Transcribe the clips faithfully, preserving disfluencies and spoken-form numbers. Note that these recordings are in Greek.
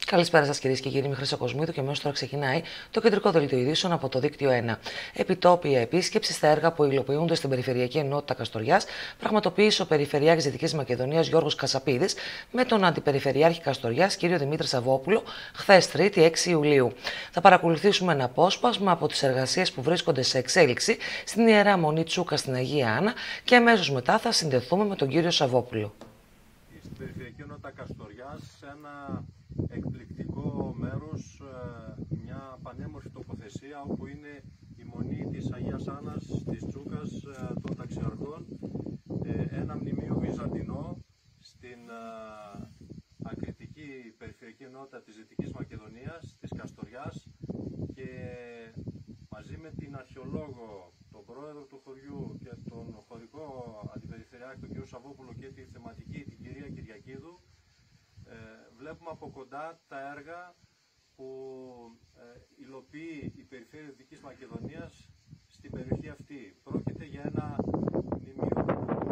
Καλησπέρα σας κυρίες και κύριοι, είμαι Χρυσό Κοσμίδου και αμέσως τώρα ξεκινάει το κεντρικό δελτίο ειδήσεων από το δίκτυο ένα. Επιτόπια επίσκεψη στα έργα που υλοποιούνται στην Περιφερειακή Ενότητα Καστοριάς πραγματοποίησε ο Περιφερειάρχης Δυτικής Μακεδονίας Γιώργος Κασαπίδης με τον Αντιπεριφερειάρχη Καστοριάς κ. Δημήτρη Σαββόπουλο χθες Τρίτη έξι Ιουλίου. Θα παρακολουθήσουμε ένα απόσπασμα από τις εργασίες που βρίσκονται σε εξέλιξη στην Ιερά Μονή Τσούκα στην Αγία Άννα και αμέσως μετά θα συνδεθούμε με τον κύριο Σαββόπουλο. Στην Περιφερειακή Ενότητα Καστοριάς, σε ένα εκπληκτικό μέρος, μια πανέμορφη τοποθεσία όπου είναι η Μονή της Αγίας Άννας της Τσούκας των Ταξιαρχών, ένα μνημείο βυζαντινό στην ακριτική Περιφερειακή Ενότητα της Δυτικής Μακεδονίας, της Καστοριάς, και μαζί με την αρχαιολόγο, τον πρόεδρο του χωριού και τον χωρικό αντιπεριφερειάρχη, τον κ. Σαββόπουλο, και τη θεματική, την κυρία Κυριακίδου, Ε, βλέπουμε από κοντά τα έργα που ε, υλοποιεί η Περιφέρεια Δυτικής Μακεδονίας στην περιοχή αυτή. Πρόκειται για ένα μνημείο που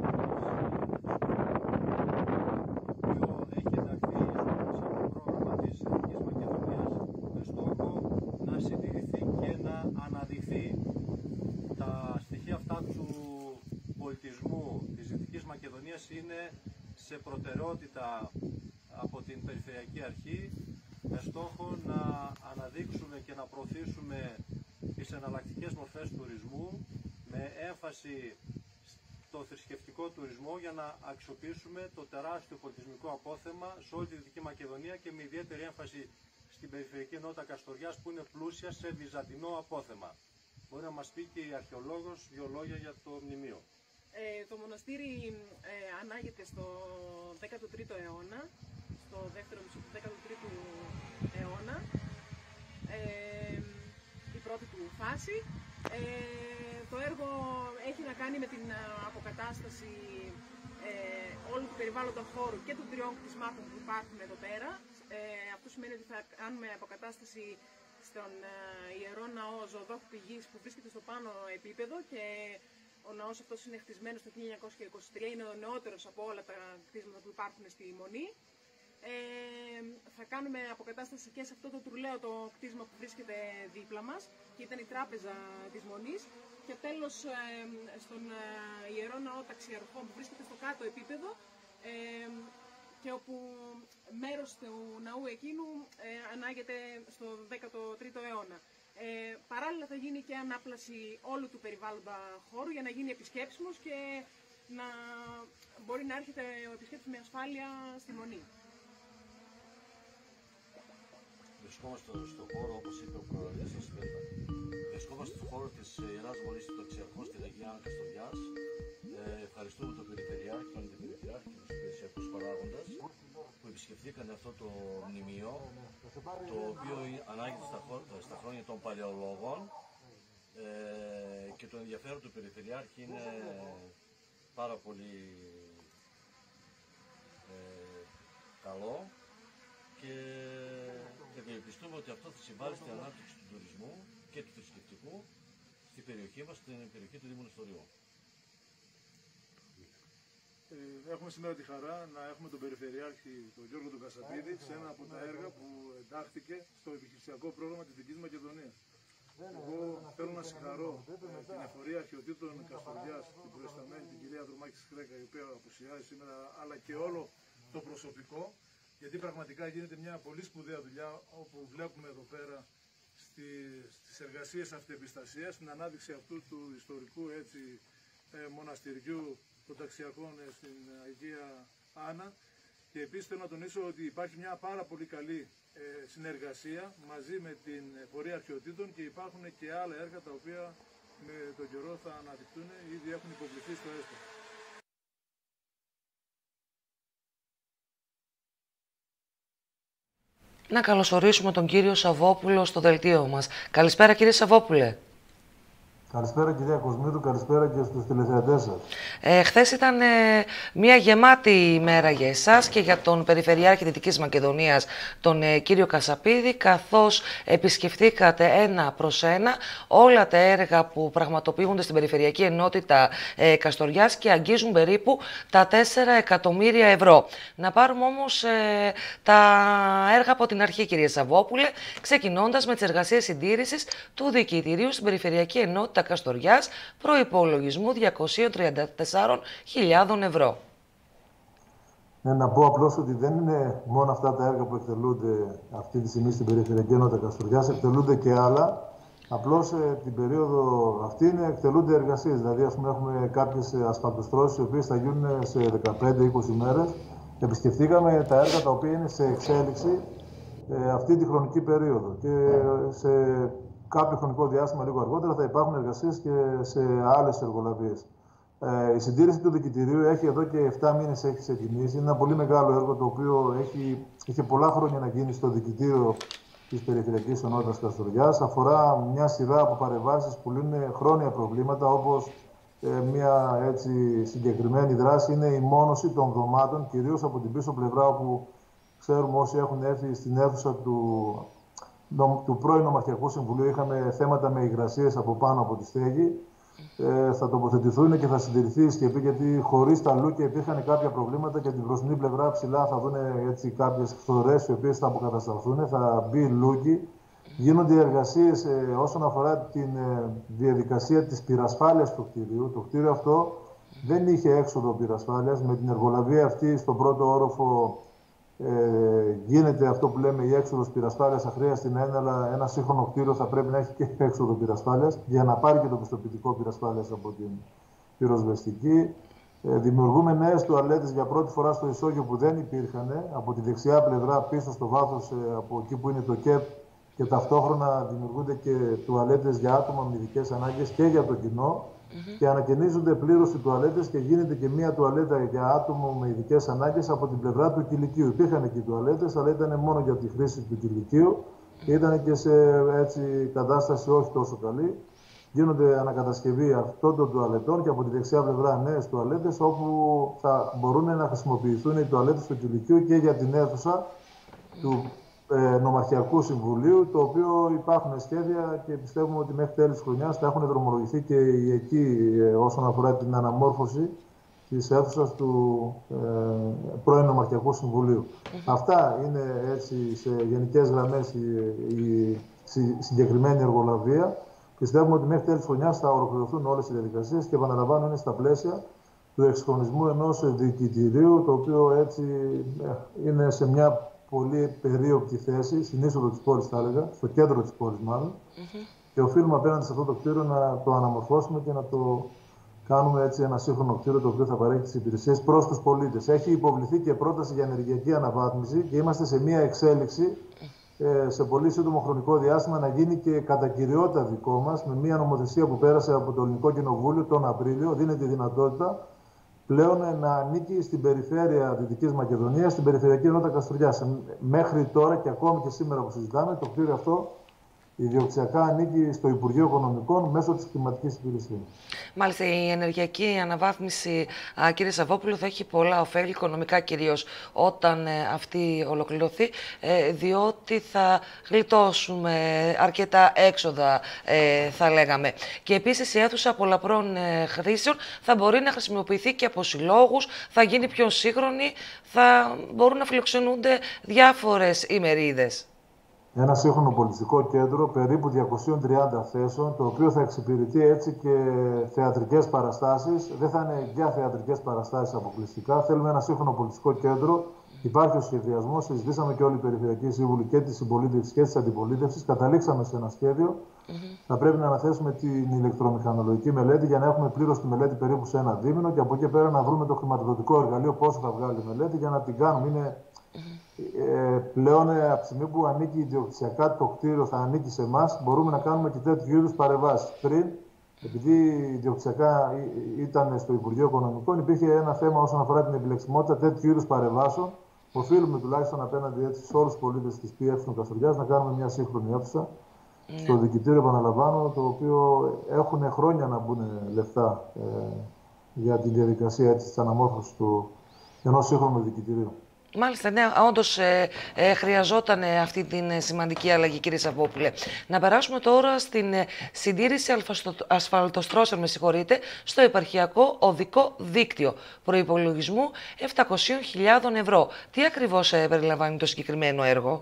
έχει ενταχθεί στο πρόγραμμα της Δυτικής Μακεδονίας με στόχο να συντηρηθεί και να αναδειχθεί. Τα στοιχεία αυτά του πολιτισμού της Δυτικής Μακεδονίας είναι σε προτεραιότητα από την Περιφερειακή Αρχή, με στόχο να αναδείξουμε και να προωθήσουμε τις εναλλακτικές μορφές τουρισμού, με έμφαση στο θρησκευτικό τουρισμό, για να αξιοποιήσουμε το τεράστιο πολιτισμικό απόθεμα σε όλη τη Δυτική Μακεδονία και με ιδιαίτερη έμφαση στην Περιφερειακή Ενότητα Καστοριάς, που είναι πλούσια σε βυζαντινό απόθεμα. Μπορεί να μας πει και η αρχαιολόγος δύο λόγια για το μνημείο. Ε, το μοναστήρι ε, ανάγεται στο δέκατο τρίτο αιώνα, στο δεύτερο μισό του δέκατου τρίτου αιώνα, ε, η πρώτη του φάση. Ε, το έργο έχει να κάνει με την αποκατάσταση ε, όλου του περιβάλλοντος χώρου και των τριών κτισμάτων που υπάρχουν εδώ πέρα. Ε, αυτό σημαίνει ότι θα κάνουμε αποκατάσταση στον ε, Ιερό Ναό Ζωοδόχου Πηγής, που βρίσκεται στο πάνω επίπεδο, και ο ναός αυτός είναι χτισμένος το χίλια εννιακόσια είκοσι τρία, είναι ο νεότερος από όλα τα κτίσματα που υπάρχουν στη Μονή. Ε, θα κάνουμε αποκατάσταση και σε αυτό το τρουλαίο το κτίσμα που βρίσκεται δίπλα μας, και ήταν η τράπεζα της Μονής, και τέλος ε, στον ε, Ιερό Ναό Ταξιαρχών, που βρίσκεται στο κάτω επίπεδο, ε, και όπου μέρος του ναού εκείνου ε, ανάγεται στο δέκατο τρίτο αιώνα. Ε, παράλληλα θα γίνει και ανάπλαση όλου του περιβάλλοντα χώρου για να γίνει επισκέψιμος και να μπορεί να έρχεται ο επισκέπτης με ασφάλεια στη Μονή. Βρισκόμαστε στον χώρο, όπως είπε ο προεδρεύς σας, βρισκόμαστε στον χώρο της Ιεράς Μονής των Ταξιαρχών στην Αγία Άννα Καστοριάς. Ε, ευχαριστούμε τον Περιφερειάρχη, τον Αντιπεριφερειάρχη και τους υπηρεσιακούς παράγοντες που επισκεφθήκαν αυτό το μνημείο, το οποίο ανάγεται στα, στα χρόνια των παλαιολόγων, ε, και το ενδιαφέρον του Περιφερειάρχη είναι πάρα πολύ ε, καλό, και ευελπιστούμε ότι αυτό θα συμβάλλει στην ανάπτυξη του τουρισμού και του θρησκευτικού στην περιοχή μας, στην περιοχή του Δήμου Νεστοριού. Έχουμε σήμερα τη χαρά να έχουμε τον Περιφερειάρχη, τον Γιώργο τον Κασαπίδη, σε ένα από τα έργα που εντάχθηκε στο επιχειρησιακό πρόγραμμα της Δυτικής Μακεδονίας. Εγώ θέλω να συγχαρώ την Εφορία Αρχαιοτήτων Καστοριάς, την προϊσταμένη, την κυρία Δρομάκη Χρέκα, η οποία απουσιάζει σήμερα, αλλά και όλο το προσωπικό, γιατί πραγματικά γίνεται μια πολύ σπουδαία δουλειά, όπου βλέπουμε εδώ πέρα στις εργασίες αυτοεπιστασίας, στην ανάδειξη αυτού του ιστορικού, έτσι, μοναστηριού των Ταξιαρχών στην Αγία Άννα. Και επίσης θέλω να τονίσω ότι υπάρχει μια πάρα πολύ καλή ε, συνεργασία μαζί με την Εφορία Αρχαιοτήτων, και υπάρχουν και άλλα έργα τα οποία με τον καιρό θα αναδειχθούν, ήδη έχουν υποβληθεί στο ΕΣΤΟ. Να καλωσορίσουμε τον κύριο Σαββόπουλο στο δελτίο μας. Καλησπέρα κύριε Σαββόπουλε. Καλησπέρα κυρία Κοσμίδου, καλησπέρα και στους τηλεθεατές σας. Ε, χθες ήταν ε, μια γεμάτη ημέρα για εσάς και για τον Περιφερειάρχη Δυτικής Μακεδονίας, τον ε, κύριο Κασαπίδη, καθώς επισκεφθήκατε ένα προς ένα όλα τα έργα που πραγματοποιούνται στην Περιφερειακή Ενότητα ε, Καστοριάς και αγγίζουν περίπου τα τέσσερα εκατομμύρια ευρώ. Να πάρουμε όμως ε, τα έργα από την αρχή, κύριε Σαββόπουλε, ξεκινώντας με τις εργασίες συντήρησης του Διοικητηρίου στην Περιφερειακή Ενότητα Καστοριάς προϋπολογισμού διακόσιες τριάντα τέσσερις χιλιάδες ευρώ. Ναι, να πω απλώς ότι δεν είναι μόνο αυτά τα έργα που εκτελούνται αυτή τη στιγμή στην Περιφερειακή Ενότητα Καστοριάς, εκτελούνται και άλλα. Απλώς ε, την περίοδο αυτή είναι, εκτελούνται εργασίες. Δηλαδή, ας πούμε, έχουμε κάποιες ασφαλτοστρώσεις, οι οποίες θα γίνουν σε δεκαπέντε με είκοσι μέρες. Επισκεφτήκαμε τα έργα τα οποία είναι σε εξέλιξη ε, αυτή τη χρονική περίοδο. Και σε κάποιο χρονικό διάστημα, λίγο αργότερα, θα υπάρχουν εργασίες και σε άλλες εργολαβίες. Ε, η συντήρηση του Διοικητηρίου έχει εδώ και επτά μήνες έχει ξεκινήσει. Είναι ένα πολύ μεγάλο έργο το οποίο έχει, είχε πολλά χρόνια να γίνει στο Διοικητήριο της Περιφερειακής Ενότητας Καστοριάς. Αφορά μια σειρά από παρεμβάσεις που λύνουν χρόνια προβλήματα, όπως ε, μια έτσι, συγκεκριμένη δράση είναι η μόνωση των δωμάτων, κυρίως από την πίσω πλευρά, όπου ξέρουμε όσοι έχουν έρθει στην αίθουσα του, του πρώην Νομαρχιακού Συμβουλίου, είχαμε θέματα με υγρασίες από πάνω από τη στέγη. Ε, θα τοποθετηθούν και θα συντηρηθεί η σκεπή, γιατί χωρίς τα λούκια υπήρχαν κάποια προβλήματα και την μπροστινή πλευρά ψηλά θα δουν έτσι κάποιες φθορές οι οποίες θα αποκατασταθούν, θα μπει λούκι. Γίνονται εργασίες ε, όσον αφορά την ε, διαδικασία της πυρασφάλειας του κτίριου. Το κτίριο αυτό δεν είχε έξοδο πυρασφάλειας. Με την εργολαβία αυτή στον πρώτο όροφο Ε, γίνεται αυτό που λέμε η έξοδος πυρασφάλειας αχρίαστη να είναι, αλλά ένα σύγχρονο κτίριο θα πρέπει να έχει και έξοδο πυρασφάλειας για να πάρει και το πιστοποιητικό πυρασφάλειας από την πυροσβεστική. Ε, δημιουργούμε νέες τουαλέτες για πρώτη φορά στο ισόγειο που δεν υπήρχαν, από τη δεξιά πλευρά πίσω στο βάθος, ε, από εκεί που είναι το ΚΕΠ, και ταυτόχρονα δημιουργούνται και τουαλέτες για άτομα με ειδικές ανάγκες και για το κοινό. Mm-hmm. Και ανακαινίζονται πλήρως οι τουαλέτες και γίνεται και μία τουαλέτα για άτομο με ειδικές ανάγκες από την πλευρά του κηλικείου. Υπήρχαν και οι τουαλέτες, αλλά ήταν μόνο για τη χρήση του κηλικείου και ήταν και σε έτσι, κατάσταση όχι τόσο καλή. Γίνονται ανακατασκευή αυτών των τουαλετών και από τη δεξιά πλευρά νέες τουαλέτες, όπου θα μπορούν να χρησιμοποιηθούν οι τουαλέτες του κηλικείου και για την αίθουσα του Ε, Νομαρχιακού Συμβουλίου, το οποίο υπάρχουν σχέδια και πιστεύουμε ότι μέχρι τέλος της χρονιάς θα έχουν δρομολογηθεί και εκεί ε, όσον αφορά την αναμόρφωση της αίθουσας του ε, πρώην Νομαρχιακού Συμβουλίου. Mm-hmm. Αυτά είναι έτσι σε γενικές γραμμές η, η, η συγκεκριμένη εργολαβία. Πιστεύουμε ότι μέχρι τέλος της χρονιάς θα ολοκληρωθούν όλες οι διαδικασίες και επαναλαμβάνω είναι στα πλαίσια του εξυγχρονισμού ενός διοικητηρίου, το οποίο έτσι ε, είναι σε μια πολύ περίοπτη θέση, στην είσοδο της πόλης θα έλεγα, στο κέντρο της πόλης μάλλον, mm-hmm. και οφείλουμε απέναντι σε αυτό το κτίριο να το αναμορφώσουμε και να το κάνουμε έτσι ένα σύγχρονο κτίριο, το οποίο θα παρέχει τις υπηρεσίες προς τους πολίτες. Έχει υποβληθεί και πρόταση για ενεργειακή αναβάθμιση και είμαστε σε μια εξέλιξη ε, σε πολύ σύντομο χρονικό διάστημα να γίνει και κατά κυριότητα δικό μας, με μια νομοθεσία που πέρασε από το Ελληνικό Κοινοβούλιο τον Απρίλιο. Δίνεται η δυνατότητα πλέον να ανήκει στην περιφέρεια Δυτικής Μακεδονίας, στην Περιφερειακή Ενότητα Καστοριάς. Μέχρι τώρα και ακόμη και σήμερα που συζητάμε, το κτίριο αυτό ιδιοκτησιακά ανήκει στο Υπουργείο Οικονομικών μέσω της Κλιματικής Υπηρεσίας. Μάλιστα, η ενεργειακή αναβάθμιση, α, κύριε Σαββόπουλο, θα έχει πολλά ωφέλη, οικονομικά κυρίως, όταν ε, αυτή ολοκληρωθεί, ε, διότι θα γλιτώσουμε αρκετά έξοδα, ε, θα λέγαμε. Και επίσης η αίθουσα πολλαπλών ε, χρήσεων θα μπορεί να χρησιμοποιηθεί και από συλλόγους, θα γίνει πιο σύγχρονη, θα μπορούν να φιλοξενούνται διάφορες ημερίδες. Ένα σύγχρονο πολιτιστικό κέντρο περίπου διακόσιες τριάντα θέσεων, το οποίο θα εξυπηρετεί έτσι και θεατρικές παραστάσεις. Δεν θα είναι για θεατρικές παραστάσεις αποκλειστικά. Θέλουμε ένα σύγχρονο πολιτιστικό κέντρο. Υπάρχει ο σχεδιασμός. Συζητήσαμε και όλοι οι περιφερειακοί σύμβουλοι και της συμπολίτευσης και της αντιπολίτευσης. Καταλήξαμε σε ένα σχέδιο. Mm-hmm. Θα πρέπει να αναθέσουμε την ηλεκτρομηχανολογική μελέτη για να έχουμε πλήρως τη μελέτη περίπου σε ένα δίμηνο και από εκεί πέρα να βρούμε το χρηματοδοτικό εργαλείο πόσο θα βγάλει η μελέτη για να την κάνουμε. Είναι Ε, πλέον ε, από τη στιγμή που ανήκει ιδιοκτησιακά το κτίριο, θα ανήκει σε εμάς, μπορούμε να κάνουμε και τέτοιου είδους παρεμβάσεις. Πριν, επειδή ιδιοκτησιακά ήταν στο Υπουργείο Οικονομικών, υπήρχε ένα θέμα όσον αφορά την επιλεξιμότητα τέτοιου είδους παρεμβάσεων. Οφείλουμε τουλάχιστον απέναντι έτσι, σε όλους τους πολίτες της ΠΕ Καστοριάς να κάνουμε μια σύγχρονη αίθουσα. Mm. Στο δικητήριο, επαναλαμβάνω, το οποίο έχουν χρόνια να μπουν λεφτά ε, για τη διαδικασία της αναμόρφωσης του ενός σύγχρονου δικητηρίου. Μάλιστα, ναι, όντως ε, ε, χρειαζόταν ε, αυτή την ε, σημαντική αλλαγή, κύριε Σαββόπουλε. Να περάσουμε τώρα στην ε, συντήρηση ασφαλτοστρώσεων, με συγχωρείτε, στο επαρχιακό οδικό δίκτυο προϋπολογισμού επτακόσιες χιλιάδες ευρώ. Τι ακριβώς ε, περιλαμβάνει το συγκεκριμένο έργο?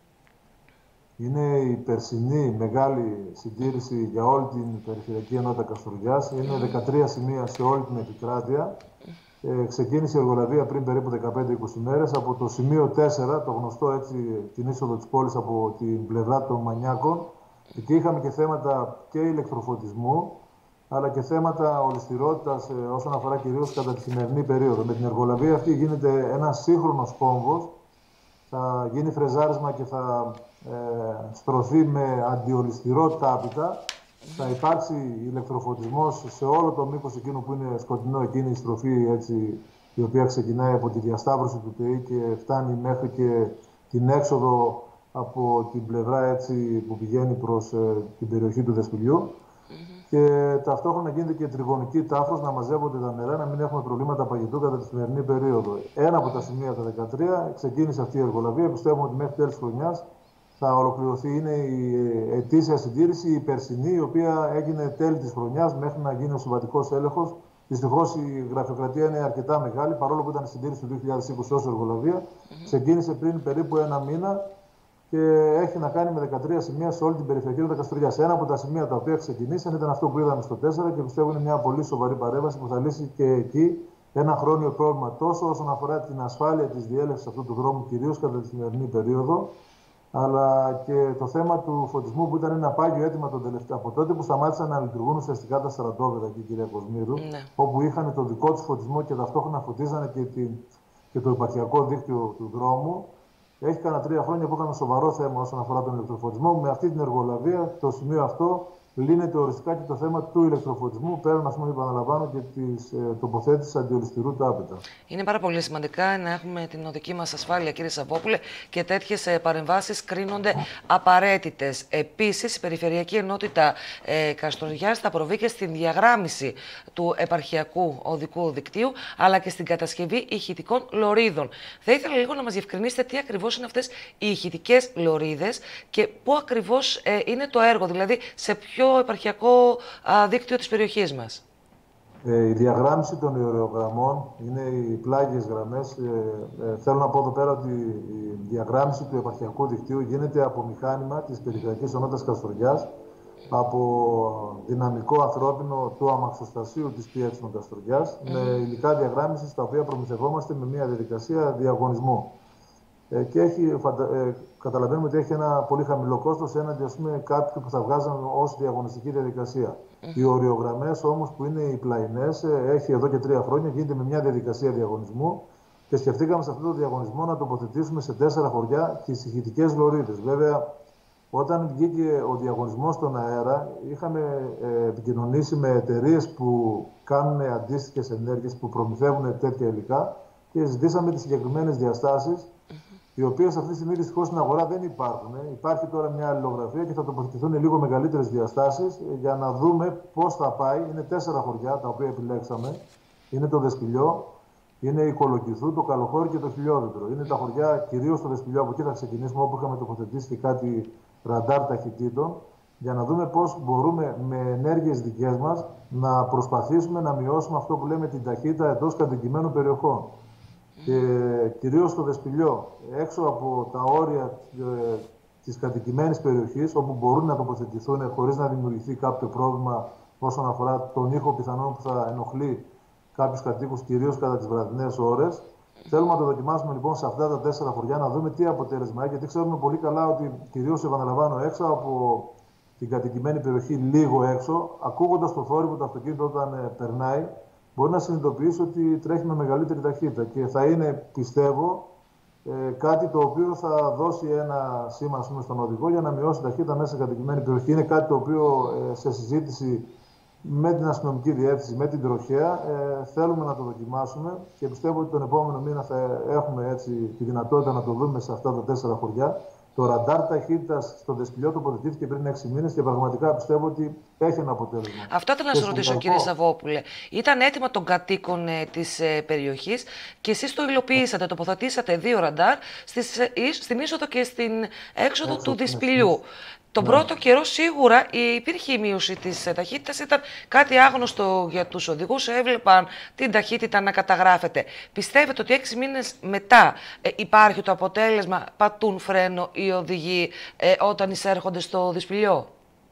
Είναι η περσινή μεγάλη συντήρηση για όλη την περιφερειακή ενότητα Καστοριάς. Είναι δεκατρία σημεία σε όλη την επικράτεια. Ε, ξεκίνησε η εργολαβία πριν περίπου δεκαπέντε με είκοσι μέρες από το σημείο τέσσερα, το γνωστό έτσι, την είσοδο της πόλης από την πλευρά των Μανιάκων. Εκεί είχαμε και θέματα και ηλεκτροφωτισμού, αλλά και θέματα ολισθηρότητας ε, όσον αφορά κυρίως κατά τη σημερινή περίοδο. Με την εργολαβία αυτή γίνεται ένας σύγχρονος κόμβος, θα γίνει φρεζάρισμα και θα ε, στρωθεί με αντιολισθηρότητα άπειτα. Θα υπάρξει ηλεκτροφωτισμός σε όλο το μήκος εκείνο που είναι σκοτεινό, εκείνη η στροφή έτσι, η οποία ξεκινάει από τη διασταύρωση του ΤΕΙ και φτάνει μέχρι και την έξοδο από την πλευρά έτσι, που πηγαίνει προς ε, την περιοχή του Δεσπηλιού. Mm-hmm. Και ταυτόχρονα γίνεται και τριγωνική τάφρος, να μαζεύονται τα νερά, να μην έχουμε προβλήματα παγετού κατά τη σημερινή περίοδο. Ένα από τα σημεία, τα δεκατρία, ξεκίνησε αυτή η εργολαβία. Πιστεύουμε ότι μέχρι τέλος χρονιάς θα ολοκληρωθεί. Είναι η ετήσια συντήρηση, η περσινή, η οποία έγινε τέλη της χρονιάς μέχρι να γίνει ο συμβατικός έλεγχος. Δυστυχώς η γραφειοκρατία είναι αρκετά μεγάλη, παρόλο που ήταν συντήρηση του δύο χιλιάδες είκοσι ως εργολαβία. Mm-hmm. Ξεκίνησε πριν περίπου ένα μήνα και έχει να κάνει με δεκατρία σημεία σε όλη την περιφερειακή ενότητα Καστοριάς. Ένα από τα σημεία τα οποία ξεκινήσαν ήταν αυτό που είδαμε στο τέσσερα και πιστεύω είναι μια πολύ σοβαρή παρέμβαση που θα λύσει και εκεί ένα χρόνιο πρόβλημα τόσο όσον αφορά την ασφάλεια της διέλευσης αυτού του δρόμου, κυρίως κατά τη σημερινή περίοδο, αλλά και το θέμα του φωτισμού που ήταν ένα πάγιο αίτημα τον τελευταίο, από τότε που σταμάτησαν να λειτουργούν ουσιαστικά τα στρατόπεδα εκεί, κυρία Κοσμήρου, ναι. όπου είχαν το δικό τους φωτισμό και ταυτόχρονα φωτίζανε και, την, και το επαρχιακό δίκτυο του δρόμου. Έχει κανένα τρία χρόνια που είχαμε σοβαρό θέμα όσον αφορά τον ηλεκτροφωτισμό. Με αυτή την εργολαβία, το σημείο αυτό, λύνεται οριστικά και το θέμα του ηλεκτροφωτισμού, πέραν, ας πούμε, επαναλαμβάνω, και της ε, τοποθέτησης αντιολισθηρού τάπητα. Είναι πάρα πολύ σημαντικά να έχουμε την οδική μας ασφάλεια, κύριε Σαββόπουλε, και τέτοιες ε, παρεμβάσεις κρίνονται απαραίτητες. Επίσης, η Περιφερειακή Ενότητα ε, Καστοριάς θα προβεί και στην διαγράμμιση του επαρχιακού οδικού δικτύου, αλλά και στην κατασκευή ηχητικών λωρίδων. Θα ήθελα λίγο να μας διευκρινίσετε τι ακριβώς είναι αυτές οι ηχητικές λωρίδες και πού ακριβώς ε, είναι το έργο, δηλαδή σε ποιο επαρχιακό α, δίκτυο της περιοχής μας. Ε, η διαγράμμιση των ιερογραμμών είναι οι πλάγιες γραμμές. Ε, ε, θέλω να πω εδώ πέρα ότι η διαγράμμιση του επαρχιακού δικτύου γίνεται από μηχάνημα της Περιφερειακής Ενότητας Καστοριάς, από δυναμικό ανθρώπινο του αμαξοστασίου της πι εξ Καστοριάς, mm. με υλικά διαγράμμισης τα οποία προμηθευόμαστε με μια διαδικασία διαγωνισμού. Ε, και έχει, φαντα... ε, καταλαβαίνουμε ότι έχει ένα πολύ χαμηλό κόστος έναντι, ας πούμε, κάποιου που θα βγάζαν ως διαγωνιστική διαδικασία. Mm-hmm. Οι οριογραμμές όμως που είναι οι πλαϊνές, ε, έχει εδώ και τρία χρόνια, γίνεται με μια διαδικασία διαγωνισμού και σκεφτήκαμε σε αυτό το διαγωνισμό να τοποθετήσουμε σε τέσσερα χωριά τις ηχητικές λωρίδες. Βέβαια, όταν βγήκε ο διαγωνισμός στον αέρα, είχαμε ε, επικοινωνήσει με εταιρείες που κάνουν αντίστοιχες ενέργειες, που προμηθεύουν τέτοια υλικά και ζητήσαμε τις συγκεκριμένες διαστάσεις, οι οποίες αυτή τη στιγμή δυστυχώς στην αγορά δεν υπάρχουν. Υπάρχει τώρα μια αλληλογραφία και θα τοποθετηθούν λίγο μεγαλύτερες διαστάσεις για να δούμε πώς θα πάει. Είναι τέσσερα χωριά τα οποία επιλέξαμε. Είναι το Δεσπηλιό, είναι η Κολοκυθού, το Καλοχώρι και το Χιλιόδεντρο. Είναι τα χωριά, κυρίως το Δεσπηλιό, από εκεί θα ξεκινήσουμε, όπου είχαμε τοποθετήσει και κάτι ραντάρ ταχυτήτων, για να δούμε πώς μπορούμε με ενέργειες δικές μας να προσπαθήσουμε να μειώσουμε αυτό που λέμε την ταχύτητα εντός κατοικημένων περιοχών. Και κυρίως στο Δεσπηλιό, έξω από τα όρια ε, της κατοικημένης περιοχής, όπου μπορούν να τοποθετηθούν χωρίς να δημιουργηθεί κάποιο πρόβλημα όσον αφορά τον ήχο πιθανόν που θα ενοχλεί κάποιους κατοίκους, κυρίως κατά τις βραδινές ώρες. Θέλουμε να το δοκιμάσουμε λοιπόν σε αυτά τα τέσσερα χωριά, να δούμε τι αποτέλεσμα έχει, γιατί ξέρουμε πολύ καλά ότι κυρίως, επαναλαμβάνω, έξω από την κατοικημένη περιοχή, λίγο έξω, ακούγοντας το θόρυβο του αυτοκίνητου όταν ε, περνάει, μπορεί να συνειδητοποιήσει ότι τρέχει με μεγαλύτερη ταχύτητα και θα είναι, πιστεύω, ε, κάτι το οποίο θα δώσει ένα σήμα, ας πούμε, στον οδηγό για να μειώσει ταχύτητα μέσα σε κατοικημένη περιοχή. Είναι κάτι το οποίο ε, σε συζήτηση με την αστυνομική διεύθυνση, με την τροχέα, ε, θέλουμε να το δοκιμάσουμε και πιστεύω ότι τον επόμενο μήνα θα έχουμε έτσι τη δυνατότητα να το δούμε σε αυτά τα τέσσερα χωριά Το ραντάρ ταχύτητας στο Δεσπηλιό τοποθετήθηκε πριν έξι μήνες και πραγματικά πιστεύω ότι έχει ένα αποτέλεσμα. Αυτό θέλω να σας ρωτήσω, κύριε Σαββόπουλε. Ήταν έτοιμα των κατοίκων ε, της ε, περιοχής και εσείς το υλοποιήσατε, τοποθετήσατε δύο ραντάρ στις, ε, στην είσοδο και στην έξοδο Έξω, του Δεσπηλιού. Ναι. Τον ναι. πρώτο καιρό σίγουρα υπήρχε η μείωση της ταχύτητας, ήταν κάτι άγνωστο για τους οδηγούς, έβλεπαν την ταχύτητα να καταγράφεται. Πιστεύετε ότι έξι μήνες μετά ε, υπάρχει το αποτέλεσμα, πατούν φρένο οι οδηγοί ε, όταν εισέρχονται στο Δεσπηλιό?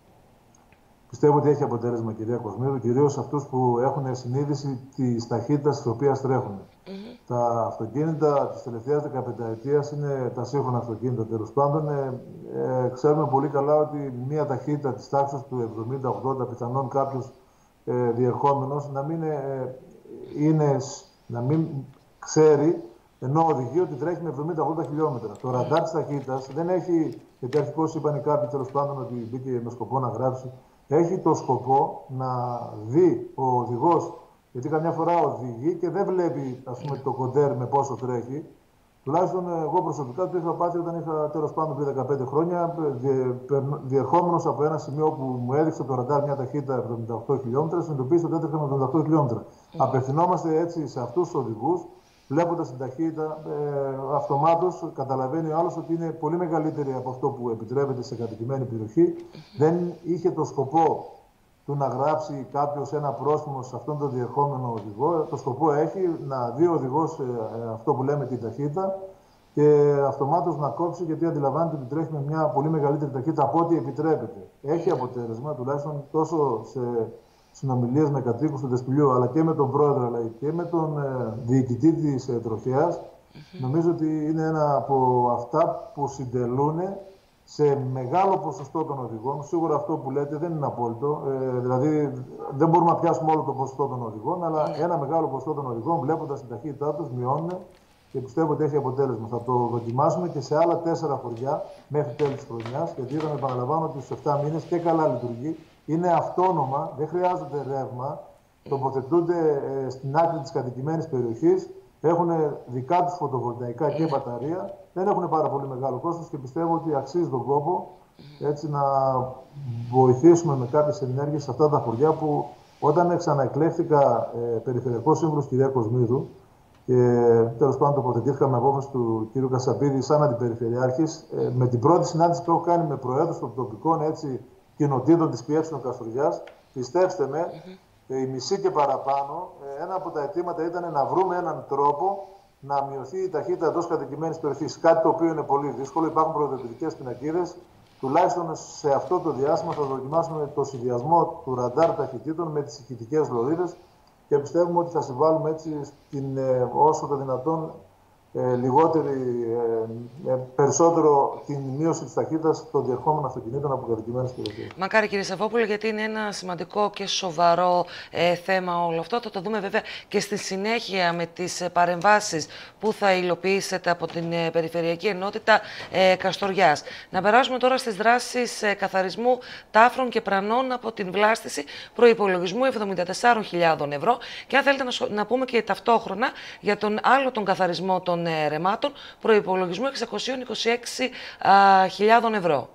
Πιστεύω ότι έχει αποτέλεσμα, κυρία Κοσμίδου, κυρίως αυτούς που έχουν συνείδηση της ταχύτητας της οποίας τρέχουν. Mm-hmm. Τα αυτοκίνητα της τελευταίας δεκαπενταετίας είναι τα σύγχρονα αυτοκίνητα, τέλος πάντων. Ε, ε, ξέρουμε πολύ καλά ότι μια ταχύτητα της τάξης του εβδομήντα ογδόντα, πιθανόν κάποιος ε, διερχόμενος, να μην, ε, είναι, να μην ξέρει, ενώ οδηγεί, ότι τρέχει με εβδομήντα ογδόντα χιλιόμετρα. Το ραντάρ της ταχύτητας δεν έχει, γιατί αρχικώς είπαν οι κάποιοι, τέλος πάντων, ότι μπήκε με σκοπό να γράψει. Έχει το σκοπό να δει ο οδηγός, γιατί καμιά φορά οδηγεί και δεν βλέπει, ας πούμε, το κοντέρ με πόσο τρέχει. Τουλάχιστον εγώ προσωπικά το είχα πάθει όταν είχα, τέλος πάντων, πριν δεκαπέντε χρόνια, διερχόμενος από ένα σημείο που μου έδειξε το ραντάρ μια ταχύτητα εβδομήντα οκτώ χιλιόμετρα, συνειδητοποίησα ότι έτρεχα με εβδομήντα οκτώ χιλιόμετρα. Mm. Απευθυνόμαστε έτσι σε αυτούς τους οδηγούς, βλέποντας την ταχύτητα, ε, αυτομάτως καταλαβαίνει ο άλλος ότι είναι πολύ μεγαλύτερη από αυτό που επιτρέπεται σε κατοικημένη περιοχή. Mm-hmm. Δεν είχε το σκοπό του να γράψει κάποιος ένα πρόστιμο σε αυτόν τον διερχόμενο οδηγό. Το σκοπό έχει να δει ο οδηγός ε, ε, αυτό που λέμε την ταχύτητα και αυτομάτως να κόψει, γιατί αντιλαμβάνεται ότι τρέχει με μια πολύ μεγαλύτερη ταχύτητα από ό,τι επιτρέπεται. Έχει αποτέλεσμα, τουλάχιστον τόσο σε συνομιλίες με κατοίκους του Δεσπηλιού, αλλά και με τον πρόεδρο, αλλά και με τον ε, διοικητή της ε, τροχέας. Mm-hmm. Νομίζω ότι είναι ένα από αυτά που συντελούν σε μεγάλο ποσοστό των οδηγών. Σίγουρα αυτό που λέτε δεν είναι απόλυτο. Ε, δηλαδή δεν μπορούμε να πιάσουμε όλο το ποσοστό των οδηγών, αλλά mm-hmm. ένα μεγάλο ποσοστό των οδηγών, βλέποντας την ταχύτητά τους, μειώνουν και πιστεύω ότι έχει αποτέλεσμα. Θα το δοκιμάσουμε και σε άλλα τέσσερα χωριά μέχρι τέλος της χρονιάς, γιατί είδαμε, επαναλαμβάνω, ότι στους επτά μήνες και καλά λειτουργεί. Είναι αυτόνομα, δεν χρειάζεται ρεύμα, τοποθετούνται ε, στην άκρη της κατοικημένης περιοχής, έχουν δικά τους φωτοβολταϊκά και μπαταρία, δεν έχουν πάρα πολύ μεγάλο κόστος και πιστεύω ότι αξίζει τον κόπο έτσι να βοηθήσουμε με κάποιες ενέργειες σε αυτά τα χωριά που όταν ξαναεκλέχθηκα ε, περιφερειακός σύμβουλος, κυρία Κοσμίδου, και τέλος πάντων τοποθετήθηκα με απόφαση του κ. Κασαπίδη σαν αντιπεριφερειάρχης, ε, με την πρώτη συνάντηση που έχω κάνει με προέδρους των τοπικών έτσι, κοινοτήτων της ΠΕ Καστοριάς, πιστέψτε με, mm-hmm. η μισή και παραπάνω, ένα από τα αιτήματα ήταν να βρούμε έναν τρόπο να μειωθεί η ταχύτητα εντός κατοικημένης περιοχής. Κάτι το οποίο είναι πολύ δύσκολο. Υπάρχουν προοδευτικές πινακίδες. Τουλάχιστον σε αυτό το διάστημα θα δοκιμάσουμε το συνδυασμό του ραντάρ ταχυτήτων με τις ηχητικές λωρίδες και πιστεύουμε ότι θα συμβάλλουμε έτσι στην, όσο το δυνατόν Ε, λιγότερη, ε, ε, περισσότερο την μείωση της ταχύτητας των διερχόμενων αυτοκινήτων από κατοικημένες περιοχές. Μακάρι, κύριε Σαββόπουλε, γιατί είναι ένα σημαντικό και σοβαρό ε, θέμα όλο αυτό. Θα το δούμε βέβαια και στη συνέχεια με τις ε, παρεμβάσεις που θα υλοποιήσετε από την ε, Περιφερειακή Ενότητα ε, Καστοριάς. Να περάσουμε τώρα στις δράσεις ε, καθαρισμού τάφρων και πρανών από την βλάστηση προϋπολογισμού εβδομήντα τεσσάρων χιλιάδων ευρώ. Και αν θέλετε να, να πούμε και ταυτόχρονα για τον άλλο τον καθαρισμό των ρεμάτων προϋπολογισμού εξακόσιες είκοσι έξι χιλιάδων ευρώ.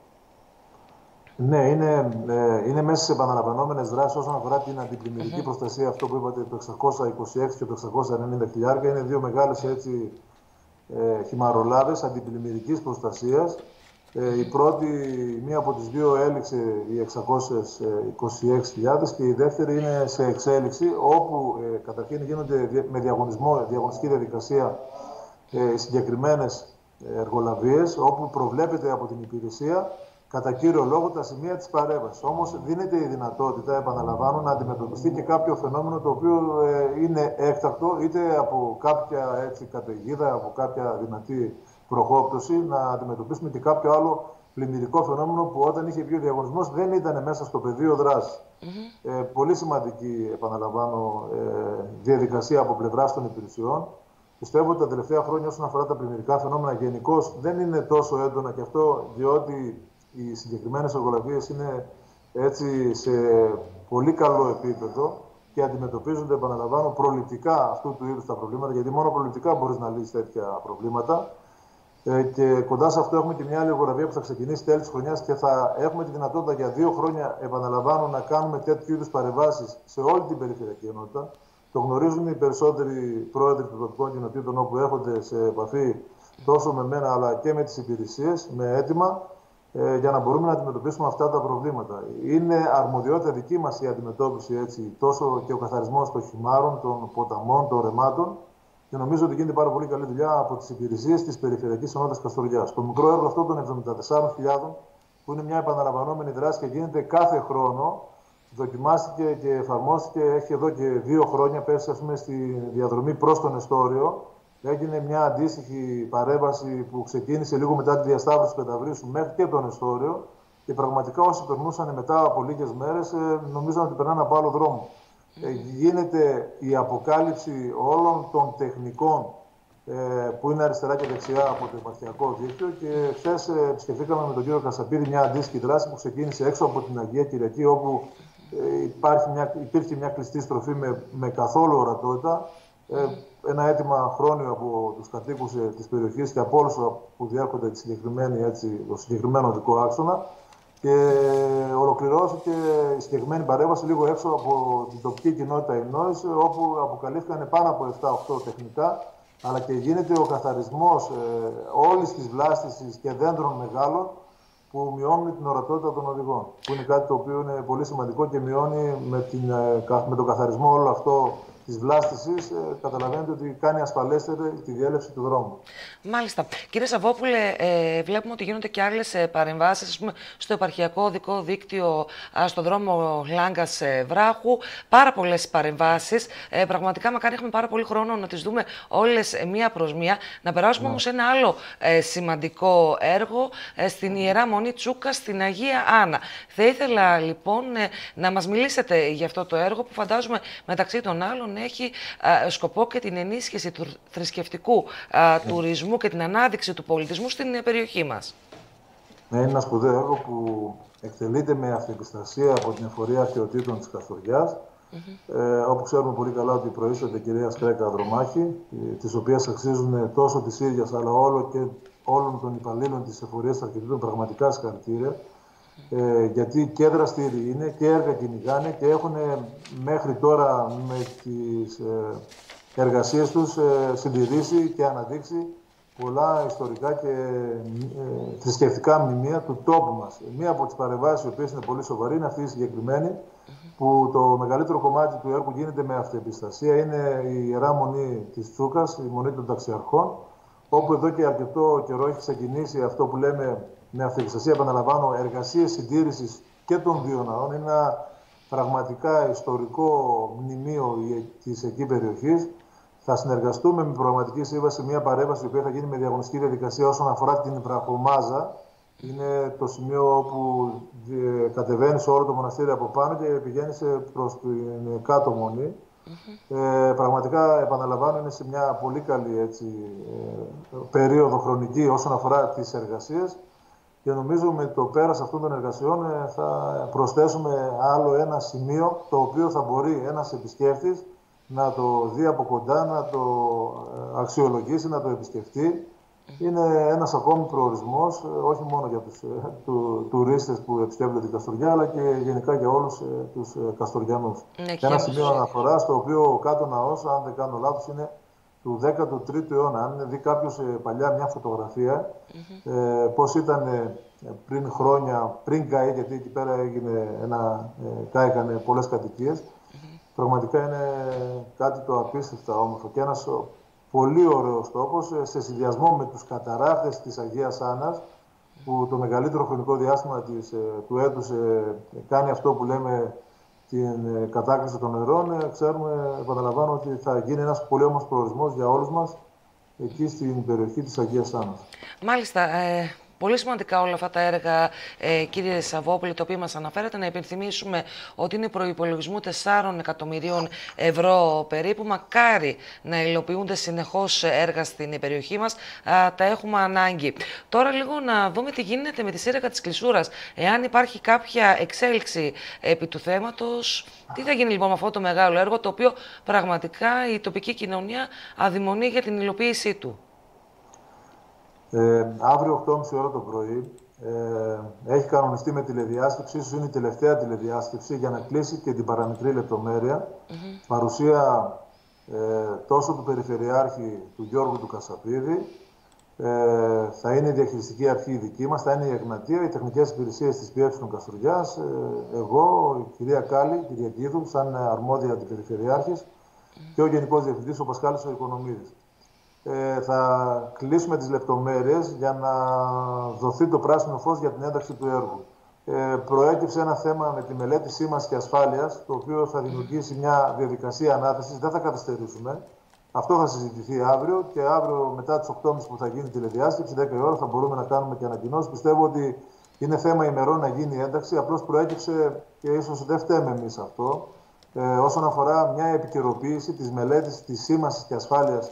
Ναι, είναι, ε, είναι μέσα σε επαναλαμβανόμενες δράσεις όσον αφορά την αντιπλημμυρική mm-hmm. προστασία. Αυτό που είπατε, το εξακόσια είκοσι έξι και το εξακόσια ενενήντα χιλιάδες, είναι δύο μεγάλες έτσι, ε, χυμαρολάδες αντιπλημμυρικής προστασίας. Ε, η πρώτη, μία από τις δύο έληξε οι εξακόσιες είκοσι έξι χιλιάδες και η δεύτερη είναι σε εξέλιξη, όπου ε, καταρχήν γίνονται με διαγωνισμό, διαγωνιστική διαδικασία ε, συγκεκριμένες εργολαβίες, όπου προβλέπεται από την υπηρεσία κατά κύριο λόγο τα σημεία της παρέμβασης. Όμως δίνεται η δυνατότητα, επαναλαμβάνω, να αντιμετωπιστεί και κάποιο φαινόμενο το οποίο ε, είναι έκτακτο, είτε από κάποια έτσι, καταιγίδα, από κάποια δυνατή προχώπτωση, να αντιμετωπίσουμε και κάποιο άλλο πλημμυρικό φαινόμενο που όταν είχε βγει ο διαγωνισμός δεν ήταν μέσα στο πεδίο δράσης. Mm-hmm. Ε, πολύ σημαντική, επαναλαμβάνω, ε, διαδικασία από πλευράς των υπηρεσιών. Πιστεύω ότι τα τελευταία χρόνια όσον αφορά τα πλημμυρικά φαινόμενα γενικώς δεν είναι τόσο έντονα και αυτό διότι οι συγκεκριμένες εργολαβίες είναι έτσι σε πολύ καλό επίπεδο και αντιμετωπίζονται, επαναλαμβάνω, προληπτικά αυτού του είδους τα προβλήματα, γιατί μόνο προληπτικά μπορείς να λύσεις τέτοια προβλήματα. Ε, και κοντά σε αυτό έχουμε και μια άλλη αγοραβία που θα ξεκινήσει τέλη της χρονιάς και θα έχουμε τη δυνατότητα για δύο χρόνια, επαναλαμβάνω, να κάνουμε τέτοιου είδους παρεμβάσεις σε όλη την περιφερειακή ενότητα. Το γνωρίζουν οι περισσότεροι πρόεδροι των τοπικών κοινοτήτων όπου έρχονται σε επαφή τόσο με μένα αλλά και με τις υπηρεσίες, με έτοιμα, ε, για να μπορούμε να αντιμετωπίσουμε αυτά τα προβλήματα. Είναι αρμοδιότητα δική μας η αντιμετώπιση έτσι, τόσο και ο καθαρισμός των χυμάρων, των ποταμών, των ρεμάτων. Και νομίζω ότι γίνεται πάρα πολύ καλή δουλειά από τις υπηρεσίες της Περιφερειακής Ενότητας Καστοριάς. Το μικρό έργο αυτό των εβδομήντα τεσσάρων χιλιάδων, που είναι μια επαναλαμβανόμενη δράση και γίνεται κάθε χρόνο, δοκιμάστηκε και εφαρμόστηκε, έχει εδώ και δύο χρόνια, πέρσι ας πούμε, στη διαδρομή προς τον Εστόριο. Έγινε μια αντίστοιχη παρέμβαση που ξεκίνησε λίγο μετά τη διασταύρωση του Πενταβρίσου μέχρι και τον Εστόριο. Και πραγματικά όσοι περνούσαν μετά από λίγες μέρες, νομίζαν ότι περνάνε από άλλο δρόμο. Ε, γίνεται η αποκάλυψη όλων των τεχνικών ε, που είναι αριστερά και δεξιά από το επαρχιακό δίκτυο και χθες ε, επισκεφθήκαμε με τον κύριο Κασαπίδη μια αντίστοιχη δράση που ξεκίνησε έξω από την Αγία Κυριακή, όπου ε, υπάρχει μια, υπήρχε μια κλειστή στροφή με, με καθόλου ορατότητα, ε, ένα αίτημα χρόνιο από τους κατοίκους ε, της περιοχής και από όλους που διέρχονται τη συγκεκριμένη, έτσι, το συγκεκριμένο οδικό άξονα. Και ολοκληρώθηκε η συγκεκριμένη παρέμβαση λίγο έξω από την τοπική κοινότητα Ινόης, όπου αποκαλύφθηκαν πάνω από επτά οχτώ τεχνικά, αλλά και γίνεται ο καθαρισμός ε, όλης της βλάστησης και δέντρων μεγάλων που μειώνουν την ορατότητα των οδηγών. Που είναι κάτι το οποίο είναι πολύ σημαντικό και μειώνει με, την, με τον καθαρισμό όλο αυτό της βλάστησης, ε, καταλαβαίνετε ότι κάνει ασφαλέστερη τη διέλευση του δρόμου. Μάλιστα. Κύριε Σαββόπουλε, ε, βλέπουμε ότι γίνονται και άλλες ε, παρεμβάσεις, ας πούμε, στο επαρχιακό οδικό δίκτυο, α, στο δρόμο Λάγκας ε, Βράχου. Πάρα πολλές παρεμβάσεις. Ε, πραγματικά, μακάρι έχουμε πάρα πολύ χρόνο να τις δούμε όλες ε, μία προς μία. Να περάσουμε όμως ένα άλλο ε, σημαντικό έργο ε, στην Ιερά Μονή Τσούκα, στην Αγία Άννα. Θα ήθελα λοιπόν ε, να μας μιλήσετε για αυτό το έργο που φαντάζομαι μεταξύ των άλλων έχει α, σκοπό και την ενίσχυση του θρησκευτικού α, τουρισμού και την ανάδειξη του πολιτισμού στην ε, περιοχή μας. Ναι, είναι ένα σπουδαίο έργο που εκτελείται με αυτοεπιστασία από την Εφορία Αρχαιοτήτων της Καστοριάς, mm-hmm. ε, όπου ξέρουμε πολύ καλά ότι προείσταται η κυρία Σκρέκα Δρομάχη, τις οποίες αξίζουν τόσο της ίδιας αλλά όλο και όλων των υπαλλήλων της Εφορίας Αρχαιοτήτων πραγματικά συγχαρητήρια. Ε, γιατί και δραστήριοι είναι και έργα κυνηγάνε και έχουν μέχρι τώρα με τις ε, εργασίες τους ε, συντηρήσει και αναδείξει πολλά ιστορικά και ε, θρησκευτικά μνημεία του τόπου μας. Μία από τις παρεμβάσεις, οι οποίες είναι πολύ σοβαρή, είναι αυτή η συγκεκριμένη, mm-hmm. που το μεγαλύτερο κομμάτι του έργου γίνεται με αυτοεπιστασία. Είναι η Ιερά Μονή της Τσούκας, η Μονή των Ταξιαρχών, όπου εδώ και αρκετό καιρό έχει ξεκινήσει αυτό που λέμε με αυτοεπιστασία, επαναλαμβάνω, εργασίες συντήρησης και των δύο ναών. Είναι ένα πραγματικά ιστορικό μνημείο της εκεί περιοχής. Θα συνεργαστούμε με προγραμματική σύμβαση, μια παρέμβαση η οποία θα γίνει με διαγωνιστική διαδικασία όσον αφορά την Βραχομάζα. Είναι το σημείο όπου κατεβαίνει σε όλο το μοναστήρι από πάνω και πηγαίνει προς την κάτω μονή. Mm-hmm. Ε, πραγματικά, επαναλαμβάνω, είναι σε μια πολύ καλή έτσι, ε, περίοδο χρονική όσον αφορά τις εργασίες. Και νομίζω με το πέρας αυτών των εργασιών ε, θα προσθέσουμε άλλο ένα σημείο το οποίο θα μπορεί ένας επισκέπτης να το δει από κοντά, να το αξιολογήσει, να το επισκεφτεί. Είναι ένας ακόμη προορισμός, όχι μόνο για τους ε, του, τουρίστες που επισκέπτονται την Καστοριά, αλλά και γενικά για όλους ε, τους ε, Καστοριανούς. Ναι, ένα σημείο αναφοράς, το οποίο ο κάτω ναός, αν δεν κάνω λάθος, είναι του δέκατου τρίτου αιώνα. Αν δει κάποιος ε, παλιά μια φωτογραφία, mm-hmm. ε, πώς ήταν ε, πριν χρόνια, πριν καεί, γιατί εκεί πέρα έγινε ένα, ε, κάηκαν πολλές κατοικίες, mm-hmm. πραγματικά είναι κάτι το απίστευτα όμορφο και ένας πολύ ωραίος τόπος, ε, σε συνδυασμό με τους καταράχτες της Αγίας Άννας, που το μεγαλύτερο χρονικό διάστημα της, ε, του έτους ε, κάνει αυτό που λέμε την κατάκριση των νερών. Ξέρουμε, επαναλαμβάνω, ότι θα γίνει ένας πολύ όμορφος προορισμός για όλους μας εκεί στην περιοχή της Αγίας Άννας. Μάλιστα. Ε... Πολύ σημαντικά όλα αυτά τα έργα, ε, κύριε Σαββόπουλε, τα οποία μας αναφέρατε. Να υπενθυμίσουμε ότι είναι προϋπολογισμού τεσσάρων εκατομμυρίων ευρώ περίπου. Μακάρι να υλοποιούνται συνεχώς έργα στην περιοχή μας. Α, τα έχουμε ανάγκη. Τώρα λίγο να δούμε τι γίνεται με τη σύραγγα της Κλεισούρας. Εάν υπάρχει κάποια εξέλιξη επί του θέματος, τι θα γίνει λοιπόν με αυτό το μεγάλο έργο, το οποίο πραγματικά η τοπική κοινωνία αδειμονεί για την υλοποίησή του. Ε, αύριο οκτώ και μισή ώρα το πρωί ε, έχει κανονιστεί με τηλεδιάσκεψη, ίσως είναι η τελευταία τηλεδιάσκεψη για να κλείσει και την παραμικρή λεπτομέρεια. Mm-hmm. Παρουσία ε, τόσο του Περιφερειάρχη του Γιώργου του Κασαπίδη, ε, θα είναι η διαχειριστική αρχή η δική μας, θα είναι η Εγνατία, οι τεχνικές υπηρεσίες της ΠΕ Καστοριάς, ε, εγώ, η κυρία Κάλλη, η κυρία Κίδου, σαν αρμόδια αντιπεριφερειάρχης mm-hmm. και ο Γενικός Διευθυντής, ο Πασχάλης ο Οικονομίδης. Ε, θα κλείσουμε τις λεπτομέρειες για να δοθεί το πράσινο φως για την ένταξη του έργου. Ε, προέκυψε ένα θέμα με τη μελέτη σήμανσης και ασφάλειας, το οποίο θα δημιουργήσει μια διαδικασία ανάθεσης. Δεν θα καθυστερήσουμε. Αυτό θα συζητηθεί αύριο και αύριο μετά τις οκτώ και μισή που θα γίνει τηλεδιάσκεψη, δέκα η ώρα, θα μπορούμε να κάνουμε και ανακοινώσεις. Πιστεύω ότι είναι θέμα ημερών να γίνει η ένταξη. Απλώς προέκυψε και ίσως δεν φταίμε εμείς αυτό. Ε, όσον αφορά μια επικαιροποίηση της μελέτης της σήμανσης και ασφάλειας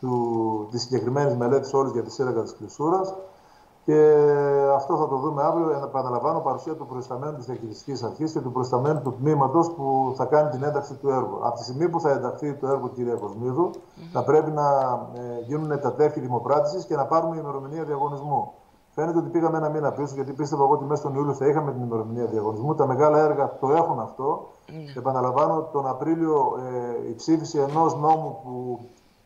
Του, της συγκεκριμένης μελέτης όλης για τη σύραγγα της Κλεισούρας και αυτό θα το δούμε αύριο. Επαναλαμβάνω, παρουσία του προϊσταμένου της διαχειριστικής αρχής και του προϊσταμένου του τμήματος που θα κάνει την ένταξη του έργου. Από τη στιγμή που θα ενταχθεί το έργο, κυρία Κοσμίδου, mm-hmm. θα πρέπει να ε, γίνουν τα τεύχη δημοπράτησης και να πάρουμε ημερομηνία διαγωνισμού. Φαίνεται ότι πήγαμε ένα μήνα πίσω, γιατί πίστευα εγώ ότι μέσα στον Ιούλιο θα είχαμε την ημερομηνία διαγωνισμού. Τα μεγάλα έργα το έχουν αυτό. Mm-hmm. Επαναλαμβάνω, τον Απρίλιο ε, η ψήφιση ενός νόμου που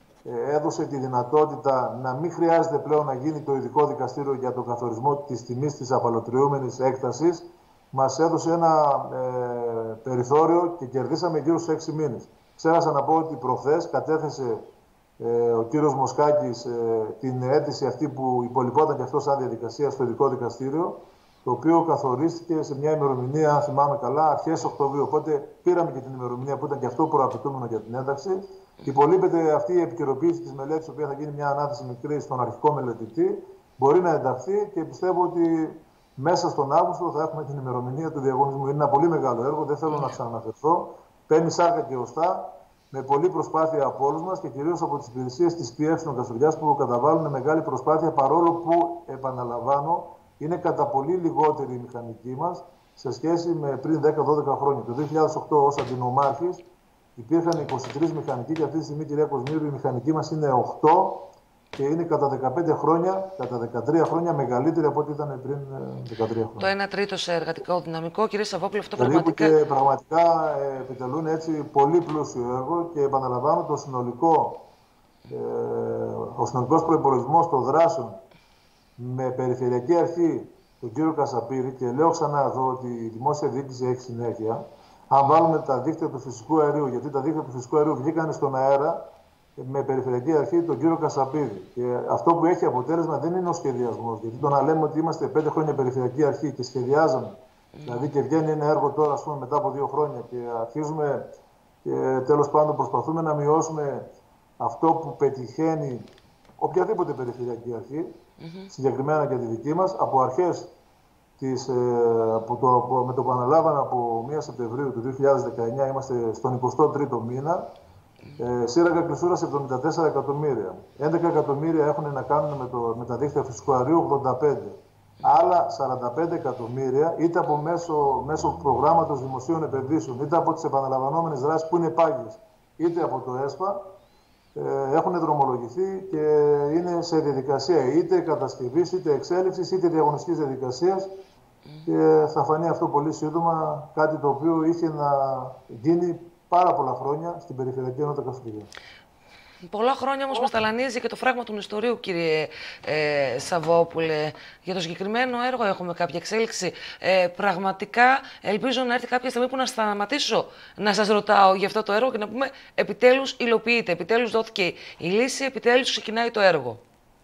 έδωσε τη δυνατότητα να μην χρειάζεται πλέον να γίνει το ειδικό δικαστήριο για τον καθορισμό της τιμής της απαλωτριούμενης έκτασης. Μας έδωσε ένα ε, περιθώριο και κερδίσαμε γύρω στους έξι μήνες. Ξέχασα να πω ότι προχθές κατέθεσε ε, ο κύριος Μοσκάκης ε, την αίτηση αυτή που υπολοιπόταν και αυτό σαν διαδικασία στο ειδικό δικαστήριο, το οποίο καθορίστηκε σε μια ημερομηνία, αν θυμάμαι καλά, αρχές Οκτωβρίου. Οπότε πήραμε και την ημερομηνία που ήταν και αυτό προαπαιτούμενο για την ένταξη. Υπολείπεται αυτή η επικαιροποίηση της μελέτης, η οποία θα γίνει μια ανάθεση μικρή στον αρχικό μελετητή. Μπορεί να ενταχθεί και πιστεύω ότι μέσα στον Αύγουστο θα έχουμε την ημερομηνία του διαγωνισμού. Είναι ένα πολύ μεγάλο έργο, δεν θέλω να ξαναναφερθώ. Παίρνει σάρκα και οστά, με πολλή προσπάθεια από όλους μας και κυρίως από τις υπηρεσίες της ΠΕ Καστοριάς που καταβάλουν μεγάλη προσπάθεια, παρόλο που, επαναλαμβάνω, είναι κατά πολύ λιγότερη η μηχανική μας σε σχέση με πριν δέκα δώδεκα χρόνια. Το δύο χιλιάδες οκτώ ως αντινομάρχης υπήρχαν είκοσι τρεις μηχανικοί και αυτή τη στιγμή, κυρία Κοσμίδου, η μηχανική μας είναι οκτώ και είναι κατά δεκαπέντε χρόνια, κατά δεκατρία χρόνια μεγαλύτερη από ό,τι ήταν πριν δεκατρία χρόνια. Το ένα τρίτο σε εργατικό δυναμικό, κύριε Σαββόπουλε, αυτό Περίπου πραγματικά... Και πραγματικά ε, επιτελούν έτσι πολύ πλούσιο έργο και επαναλαμβάνω το συνολικό, ε, ο συνολικός προϋπολογισμός των δράσεων με περιφερειακή αρχή τον κύριο Κασαπίδη, και λέω ξανά εδώ ότι η δημόσια διοίκηση έχει συνέχεια. Αν βάλουμε τα δίκτυα του φυσικού αερίου, γιατί τα δίκτυα του φυσικού αερίου βγήκαν στον αέρα με περιφερειακή αρχή τον κύριο Κασαπίδη. Και αυτό που έχει αποτέλεσμα δεν είναι ο σχεδιασμός. Γιατί το να λέμε ότι είμαστε πέντε χρόνια περιφερειακή αρχή και σχεδιάζαμε, mm. δηλαδή και βγαίνει ένα έργο τώρα, ας πούμε, μετά από δύο χρόνια και αρχίζουμε και τέλος πάντων προσπαθούμε να μειώσουμε αυτό που πετυχαίνει οποιαδήποτε περιφερειακή αρχή, mm-hmm. συγκεκριμένα και τη δική μας, από αρχές της, ε, από το, από, με το που αναλάβαμε από πρώτη Σεπτεμβρίου του δύο χιλιάδες δεκαεννιά, είμαστε στον εικοστό τρίτο μήνα, ε, σύραγγα Κλεισούρας εβδομήντα τέσσερα εκατομμύρια. έντεκα εκατομμύρια έχουν να κάνουν με, το, με τα δίκτυα φυσικού αερίου, ογδόντα πέντε. Άλλα σαράντα πέντε εκατομμύρια, είτε από μέσω, μέσω προγράμματος δημοσίων επενδύσεων, είτε από τις επαναλαμβανόμενες δράσεις που είναι πάγιες, είτε από το ΕΣΠΑ, ε, έχουν δρομολογηθεί και είναι σε διαδικασία είτε κατασκευής, είτε εξέλιξης, είτε διαγωνιστικής διαδικασίας. Και θα φανεί αυτό πολύ σύντομα, κάτι το οποίο είχε να γίνει πάρα πολλά χρόνια στην Περιφερειακή Ενότητα Καστοριά. Πολλά χρόνια όμως μας ταλανίζει και το φράγμα του ιστορίου, κύριε ε, Σαββόπουλε. Για το συγκεκριμένο έργο έχουμε κάποια εξέλιξη. Ε, πραγματικά ελπίζω να έρθει κάποια στιγμή που να σταματήσω να σας ρωτάω για αυτό το έργο και να πούμε επιτέλους υλοποιείται, επιτέλους δόθηκε η λύση, επιτέλους ξεκινάει το έργο.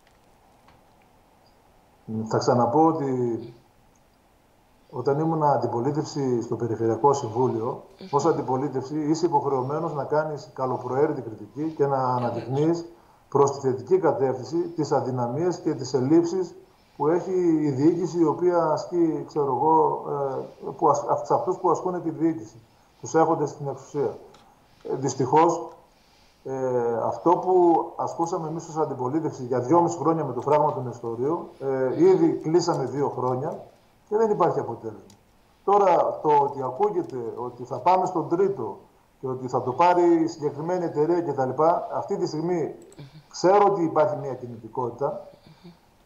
Θα ξαναπώ ότι όταν ήμουν αντιπολίτευση στο Περιφερειακό Συμβούλιο, mm-hmm. ως αντιπολίτευση είσαι υποχρεωμένος να κάνεις καλοπροαίρετη κριτική και να αναδεικνύεις προς τη θετική κατεύθυνση τις αδυναμίες και τις ελλείψεις που έχει η διοίκηση, η οποία ασκεί, ξέρω εγώ, ε, που ασ, αυτούς που ασκούν τη διοίκηση, τους έχοντες στην εξουσία. Ε, δυστυχώς, ε, αυτό που ασκούσαμε εμείς ως αντιπολίτευση για δυόμιση χρόνια με το φράγμα του Νεστορίου, ε, ήδη κλείσαμε δύο χρόνια, και δεν υπάρχει αποτέλεσμα. Τώρα το ότι ακούγεται ότι θα πάμε στον τρίτο και ότι θα το πάρει η συγκεκριμένη εταιρεία κτλ. Αυτή τη στιγμή ξέρω ότι υπάρχει μια κινητικότητα.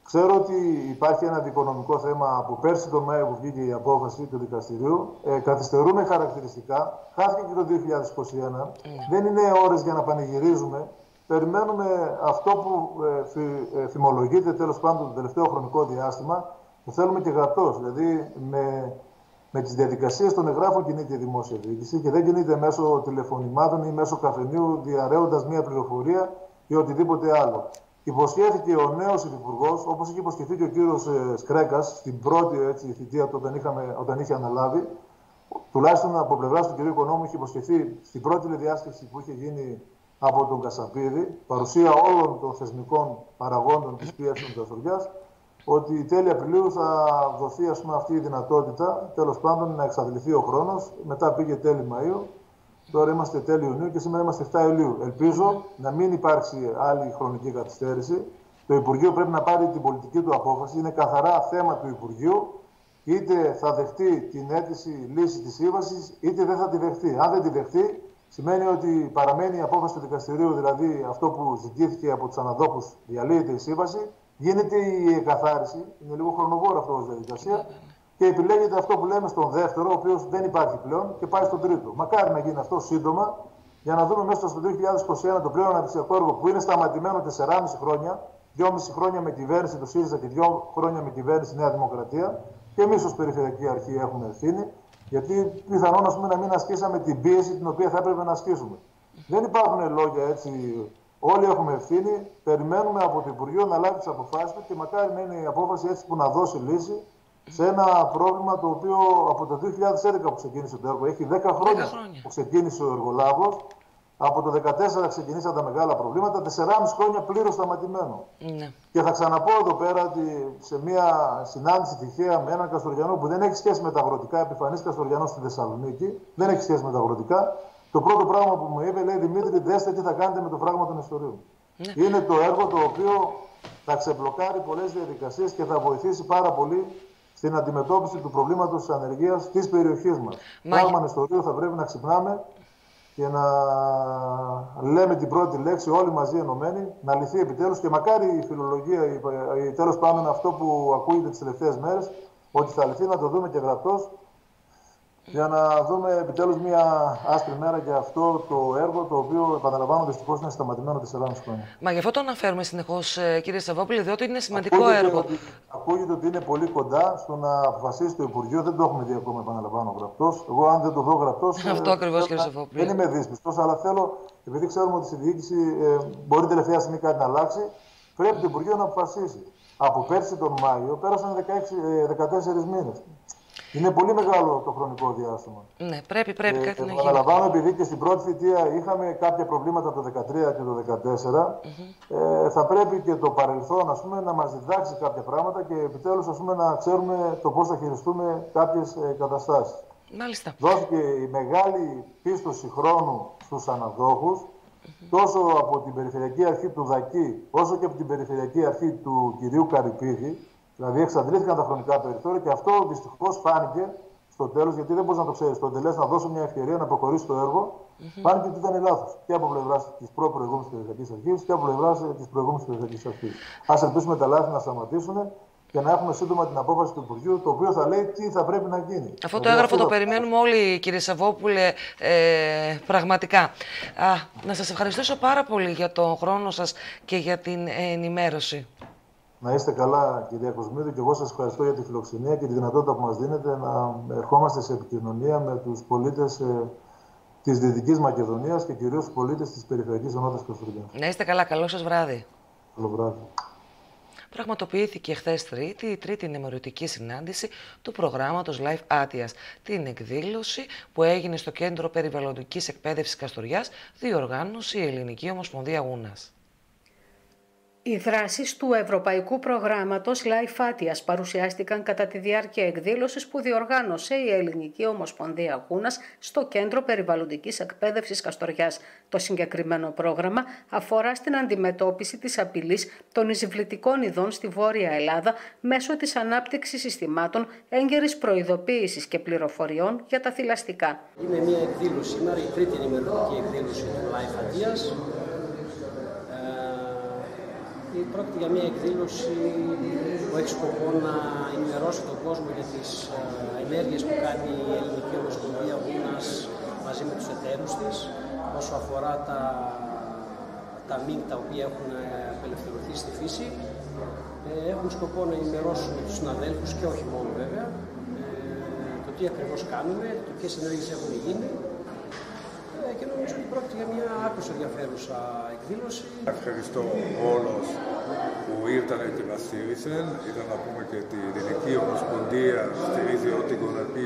Ξέρω ότι υπάρχει ένα δικονομικό θέμα από πέρσι τον Μάιο που βγήκε η απόφαση του δικαστηρίου. Ε, καθυστερούμε χαρακτηριστικά. Χάθηκε και το δύο χιλιάδες είκοσι ένα. Mm. Δεν είναι ώρες για να πανηγυρίζουμε. Περιμένουμε αυτό που ε, φυ, ε, φημολογείται τέλος πάντων το τελευταίο χρονικό διάστημα. Το θέλουμε και γραπτός. Δηλαδή με, με τις διαδικασίες των εγγράφων κινείται η δημόσια διοίκηση και δεν κινείται μέσω τηλεφωνημάτων ή μέσω καφενείου διαρρέοντας μία πληροφορία ή οτιδήποτε άλλο. Υποσχέθηκε ο νέος υφυπουργός, όπως είχε υποσχεθεί και ο κύριος ε, Σκρέκας στην πρώτη έτσι, θητεία του όταν, είχαμε, όταν είχε αναλάβει, τουλάχιστον από πλευράς του κυρίου Οικονόμου, είχε υποσχεθεί στην πρώτη διάσκεψη που είχε γίνει από τον Κασαπίδη, παρουσία όλων των θεσμικών παραγόντων της πίεσης της Καστοριάς, ότι τέλη Απριλίου θα δοθεί ας πούμε, αυτή η δυνατότητα, τέλος πάντων να εξαντληθεί ο χρόνος. Μετά πήγε τέλη Μαΐου. Τώρα είμαστε τέλη Ιουνίου και σήμερα είμαστε εφτά Ιουλίου. Ελπίζω να μην υπάρξει άλλη χρονική καθυστέρηση. Το Υπουργείο πρέπει να πάρει την πολιτική του απόφαση. Είναι καθαρά θέμα του Υπουργείου. Είτε θα δεχτεί την αίτηση λύση της σύμβασης, είτε δεν θα τη δεχτεί. Αν δεν τη δεχτεί, σημαίνει ότι παραμένει η απόφαση του δικαστηρίου, δηλαδή αυτό που ζητήθηκε από τους αναδόχους, διαλύεται η σύμβαση, γίνεται η εκαθάριση. Είναι λίγο χρονοβόρο αυτό ως διαδικασία. Και επιλέγεται αυτό που λέμε στον δεύτερο, ο οποίος δεν υπάρχει πλέον, και πάει στον τρίτο. Μακάρι να γίνει αυτό σύντομα, για να δούμε μέσα στο δύο χιλιάδες είκοσι ένα το πλέον αναπτυξιακό έργο που είναι σταματημένο τεσσεράμισι χρόνια, δυόμισι χρόνια με κυβέρνηση του ΣΥΡΙΖΑ και δύο χρόνια με κυβέρνηση Νέα Δημοκρατία. Και εμείς ως Περιφερειακή Αρχή έχουμε ευθύνη, γιατί πιθανόν ας πούμε, να μην ασκήσαμε την πίεση την οποία θα έπρεπε να ασκήσουμε. Δεν υπάρχουν λόγια έτσι. Όλοι έχουμε ευθύνη. Περιμένουμε από το Υπουργείο να λάβει τις αποφάσεις του και μακάρι να είναι η απόφαση έτσι που να δώσει λύση σε ένα πρόβλημα το οποίο από το δύο χιλιάδες έντεκα που ξεκίνησε το έργο, έχει δέκα χρόνια που ξεκίνησε ο εργολάβος. Από το δύο χιλιάδες δεκατέσσερα ξεκινήσαν τα μεγάλα προβλήματα, τεσσεράμισι χρόνια πλήρως σταματημένο. Ναι. Και θα ξαναπώ εδώ πέρα ότι σε μια συνάντηση τυχαία με έναν Καστοριανό που δεν έχει σχέση με τα αγροτικά, επιφανής Καστοριανός στη Θεσσαλονίκη, δεν έχει σχέση με τα αγροτικά, το πρώτο πράγμα που μου είπε λέει: Δημήτρη, δέστε τι θα κάνετε με το φράγμα των ιστορίων. Ναι. Είναι το έργο το οποίο θα ξεμπλοκάρει πολλές διαδικασίες και θα βοηθήσει πάρα πολύ στην αντιμετώπιση του προβλήματος της ανεργίας της περιοχής μας. Πράγμα ιστορίου θα πρέπει να ξυπνάμε και να λέμε την πρώτη λέξη όλοι μαζί ενωμένοι, να λυθεί επιτέλους και μακάρι η φιλολογία, η, η, τέλος πάντων αυτό που ακούγεται τις τελευταίες μέρες, ότι θα λυθεί να το δούμε και γραπτός, για να δούμε επιτέλους μια άσπρη μέρα για αυτό το έργο, το οποίο επαναλαμβάνω δυστυχώς είναι σταματημένο τεσσεράμισι χρόνια. Μα γι' αυτό το αναφέρουμε συνεχώς, κύριε Σαββόπουλε, διότι είναι σημαντικό ακούγεται έργο. Ότι, ακούγεται ότι είναι πολύ κοντά στο να αποφασίσει το Υπουργείο. Δεν το έχουμε δει ακόμα, επαναλαμβάνω, γραπτός. Εγώ, αν δεν το δω γραπτός. Αυτό ε, ακριβώς, κύριε Σαββόπουλε. Δεν είμαι δύσπιστος, αλλά θέλω, επειδή ξέρουμε ότι στη διοίκηση ε, μπορεί τελευταία στιγμή κάτι να αλλάξει, πρέπει το Υπουργείο να αποφασίσει. Από πέρσι τον Μάιο πέρασαν δεκαέξι, δεκατέσσερις μήνες. Είναι πολύ μεγάλο το χρονικό διάστημα. Ναι, πρέπει, πρέπει ε, κάτι να γίνει. Παραλαμβάνω, επειδή και στην πρώτη θητεία είχαμε κάποια προβλήματα το δύο χιλιάδες δεκατρία και το δύο χιλιάδες δεκατέσσερα, mm-hmm. ε, θα πρέπει και το παρελθόν ας πούμε, να μας διδάξει κάποια πράγματα και επιτέλους ας πούμε, να ξέρουμε το πώς θα χειριστούμε κάποιες ε, καταστάσεις. Μάλιστα. Δόθηκε η μεγάλη πίστοση χρόνου στους αναδόχους, mm-hmm. τόσο από την Περιφερειακή Αρχή του Δακή, όσο και από την Περιφερειακή Αρχή του κυρίου Καρυπίδη. Δηλαδή εξαντλήθηκαν τα χρονικά περιθώρια και αυτό δυστυχώς φάνηκε στο τέλος, γιατί δεν μπορείς να το ξέρεις. Το τελές να δώσω μια ευκαιρία να προχωρήσει το έργο, mm-hmm. φάνηκε ότι ήταν λάθος. Και από πλευράς της προ-προηγούμενης Περιφερειακής Αρχής και από πλευράς της προηγούμενης Περιφερειακής Αρχής. Ας ελπίσουμε τα λάθη να σταματήσουν και να έχουμε σύντομα την απόφαση του Υπουργείου, το οποίο θα λέει τι θα πρέπει να γίνει. Αυτό το έγγραφο το περιμένουμε όλοι, κύριε Σαββόπουλε, ε, πραγματικά. Α, να σας ευχαριστήσω πάρα πολύ για τον χρόνο σας και για την ενημέρωση. Να είστε καλά, κυρία Κοσμίδου, και εγώ σας ευχαριστώ για τη φιλοξενία και τη δυνατότητα που μας δίνετε να ερχόμαστε σε επικοινωνία με τους πολίτες ε, της Δυτικής Μακεδονίας και κυρίως τους πολίτες της Περιφερειακής Ενότητας Καστοριάς. Να είστε καλά, καλό σας βράδυ. Καλό βράδυ. Πραγματοποιήθηκε χθες Τρίτη η τρίτη ενημερωτική συνάντηση του προγράμματος Life Atias. Την εκδήλωση που έγινε στο Κέντρο Περιβαλλοντικής Εκπαίδευσης Καστοριάς διοργάνωσε η Ελληνική Ομοσπονδία Γούνας. Οι δράσεις του Ευρωπαϊκού Προγράμματος Life Atias παρουσιάστηκαν κατά τη διάρκεια εκδήλωσης που διοργάνωσε η Ελληνική Ομοσπονδία Γούνας στο Κέντρο Περιβαλλοντικής Εκπαίδευσης Καστοριάς. Το συγκεκριμένο πρόγραμμα αφορά στην αντιμετώπιση της απειλής των εισβλητικών ειδών στη Βόρεια Ελλάδα μέσω της ανάπτυξης συστημάτων έγκαιρης προειδοποίησης και πληροφοριών για τα θηλαστικά. Είναι μια εκδήλωση, σήμερα η τρίτη ενημερωτική εκδήλωση του Life Atias. Πρόκειται για μια εκδήλωση που έχει σκοπό να ενημερώσει τον κόσμο για τις ενέργειες που κάνει η Ελληνική Ομοσπονδία Γούνας μαζί με τους εταίρους της, όσο αφορά τα, τα μink τα οποία έχουν απελευθερωθεί στη φύση. Έχουν σκοπό να ενημερώσουν τους συναδέλφους και όχι μόνο βέβαια, το τι ακριβώς κάνουμε, το ποιες ενέργειες έχουν γίνει. Και νομίζω ότι πρόκειται για μια άκρως ενδιαφέρουσα εκδήλωση. Ευχαριστώ όλους που ήρθαν και μας στήριξαν. Ήθελα να πούμε και ότι η Ελληνική Ομοσπονδία στηρίζει ό,τι γονατεί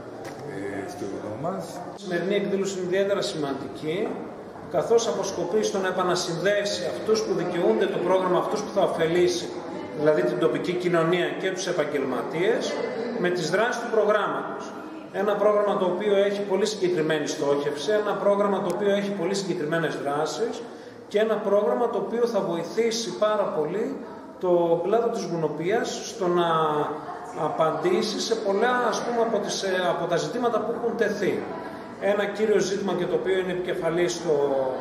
ε, στο οδό μας. Η σημερινή εκδήλωση είναι ιδιαίτερα σημαντική, καθώς αποσκοπεί στο να επανασυνδέσει αυτούς που δικαιούνται το πρόγραμμα, αυτούς που θα ωφελήσει, δηλαδή την τοπική κοινωνία και τους επαγγελματίες, με τις δράσεις του προγράμματος. Ένα πρόγραμμα το οποίο έχει πολύ συγκεκριμένη στόχευση, ένα πρόγραμμα το οποίο έχει πολύ συγκεκριμένες δράσεις και ένα πρόγραμμα το οποίο θα βοηθήσει πάρα πολύ το κλάδο της γουνοποιίας στο να απαντήσει σε πολλά, ας πούμε, από, τις, από τα ζητήματα που έχουν τεθεί. Ένα κύριο ζήτημα και το οποίο είναι επικεφαλής στο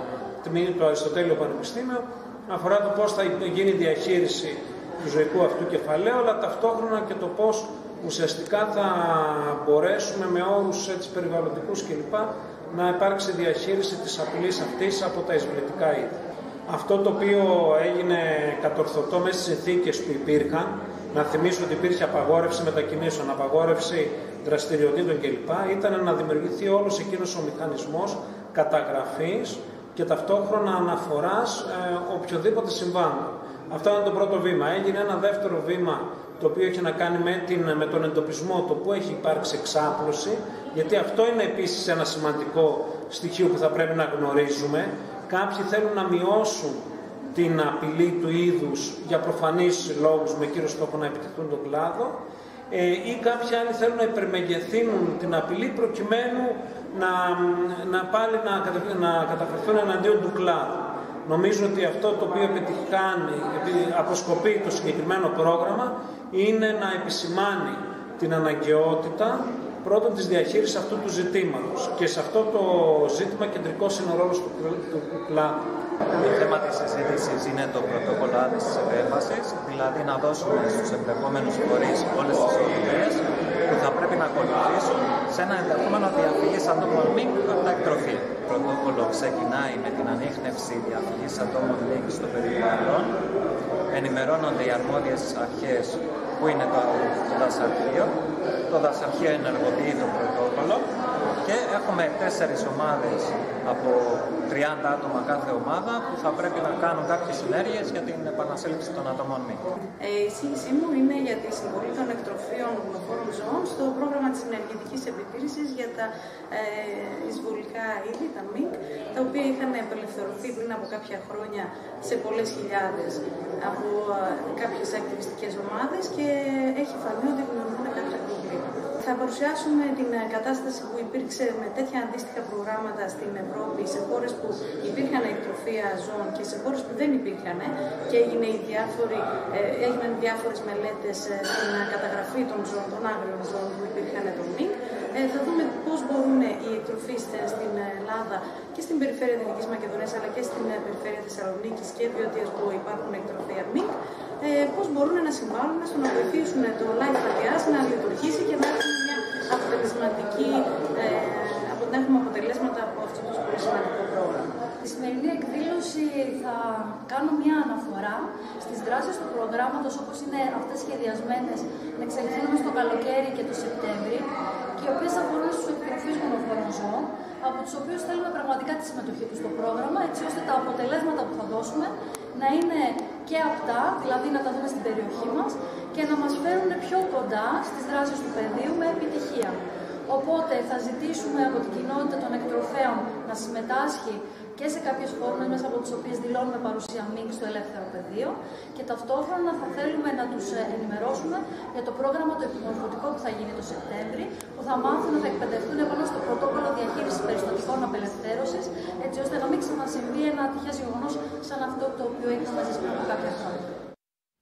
το Αριστοτέλειο Πανεπιστήμιο αφορά το πώς θα γίνει η διαχείριση του ζωικού αυτού κεφαλαίου, αλλά ταυτόχρονα και το πώς ουσιαστικά θα μπορέσουμε με όρους έτσι, περιβαλλοντικούς κλπ. Να υπάρξει διαχείριση της απειλής αυτής από τα εισβλητικά είδη. Αυτό το οποίο έγινε κατορθωτό μέσα στις συνθήκες που υπήρχαν, να θυμίσω ότι υπήρχε απαγόρευση μετακινήσεων, απαγόρευση δραστηριοτήτων κλπ. Ήταν να δημιουργηθεί όλος εκείνος ο μηχανισμός καταγραφής και ταυτόχρονα αναφοράς ε, οποιοδήποτε συμβάντων. Αυτό ήταν το πρώτο βήμα. Έγινε ένα δεύτερο βήμα το οποίο έχει να κάνει με, την, με τον εντοπισμό, το που έχει υπάρξει εξάπλωση, γιατί αυτό είναι επίσης ένα σημαντικό στοιχείο που θα πρέπει να γνωρίζουμε. Κάποιοι θέλουν να μειώσουν την απειλή του είδους για προφανείς λόγους, με κύριο στόχο να επιτεθούν τον κλάδο, ε, ή κάποιοι άλλοι θέλουν να υπερμεγεθύνουν την απειλή προκειμένου να, να πάλι να, να καταφερθούν εναντίον του κλάδου. Νομίζω ότι αυτό το οποίο επιτυχάνει, αποσκοπεί το συγκεκριμένο πρόγραμμα, είναι να επισημάνει την αναγκαιότητα πρώτον της διαχείρισης αυτού του ζητήματος. Και σε αυτό το ζήτημα κεντρικός είναι ο ρόλος του, του κλάδου. Το θέμα της συζήτησης είναι το πρωτόκολλο άδειας της επέμβασης, δηλαδή να δώσουμε στους εμπλεκόμενους φορείς όλες τις οδηγίες που θα πρέπει να ακολουθήσουν σε ένα ενδεχόμενο διαφυγής ατόμων μink από τα εκτροφή. Το πρωτόκολλο ξεκινάει με την ανίχνευση διαφυγής ατόμων μink στο περιβάλλον. Ενημερώνονται οι αρμόδιες αρχές που είναι το δασαρχείο. Το δασαρχείο ενεργοποιεί το πρωτόκολλο και έχουμε τέσσερις ομάδες από τριάντα άτομα κάθε ομάδα που θα πρέπει να κάνουν κάποιες ενέργειες για την επανασέλευση των ατόμων μink. Ε, η εισήγησή μου είναι για τη συμβολή των εκτροφίων γουνοφόρων ζώων στο πρόγραμμα της ενεργητικής επιτήρησης για τα ε, εισβολικά είδη, τα μink, τα οποία είχαν απελευθερωθεί πριν από κάποια χρόνια σε πολλές χιλιάδες από ε, κάποιες ακτιβιστικές ομάδες και έχει φανεί ότι δημιουργούν κάποια προβλήματα. Θα παρουσιάσουμε την κατάσταση που υπήρξε με τέτοια αντίστοιχα προγράμματα στην Ευρώπη, σε χώρες που υπήρχαν εκτροφία ζώων και σε χώρες που δεν υπήρχαν και έγινε οι διάφοροι, ε, έγιναν διάφορες μελέτες στην καταγραφή των ζώων, των άγριων ζώων που υπήρχαν το μink. Ε, θα δούμε πώς μπορούν οι εκτροφίστες στην Ελλάδα και στην περιφέρεια Δυτικής Μακεδονίας αλλά και στην περιφέρεια Θεσσαλονίκης και Βιωτίας που υπάρχουν εκτροφία μink, ε, πώς μπορούν να συμβάλλουν στο να βοηθήσουν το LifeATIAS να λειτουργήσει και να έχουμε μια αποτελεσματική, ε, να έχουμε αποτελέσματα από αυτό το πολύ σημαντικό πρόγραμμα. Στη σημερινή εκδήλωση θα κάνω μια αναφορά στις δράσεις του προγράμματος όπως είναι αυτές σχεδιασμένες να εξελιχθούν στο καλοκαίρι και το Σεπτέμβρη και οι οποίες αφορούν στους εκτροφείς γουνοφόρων ζώων, από τους οποίους θέλουμε πραγματικά τη συμμετοχή τους στο πρόγραμμα, έτσι ώστε τα αποτελέσματα που θα δώσουμε να είναι και απτά, δηλαδή να τα δούμε στην περιοχή μας και να μας φέρουν πιο κοντά στις δράσεις του πεδίου με επιτυχία. Οπότε θα ζητήσουμε από την κοινότητα των εκτροφέων να συμμετάσχει και σε κάποιες φόρμες μέσα από τις οποίες δηλώνουμε παρουσία μink στο ελεύθερο πεδίο και ταυτόχρονα θα θέλουμε να τους ενημερώσουμε για το πρόγραμμα το επιμορφωτικό που θα γίνει το Σεπτέμβρη, που θα μάθουν, θα εκπαιδευτούν επάνω στο πρωτόκολλο διαχείρισης περιστατικών απελευθέρωσης, έτσι ώστε να μην ξανασυμβεί ένα ατυχές γεγονός σαν αυτό το οποίο είχαμε ζήσει πριν από κάποια χρόνια.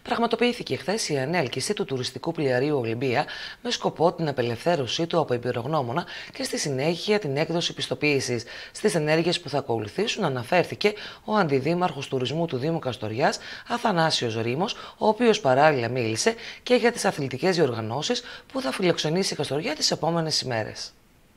Πραγματοποιήθηκε χθες η ανέλκυση του τουριστικού πλοιαρίου Ολυμπία με σκοπό την απελευθέρωσή του από εμπειρογνώμονα και στη συνέχεια την έκδοση πιστοποίησης. Στις ενέργειες που θα ακολουθήσουν αναφέρθηκε ο Αντιδήμαρχος Τουρισμού του Δήμου Καστοριάς, Αθανάσιος Ρήμος, ο οποίος παράλληλα μίλησε και για τις αθλητικές διοργανώσεις που θα φιλοξενήσει η Καστοριά τις επόμενες ημέρες.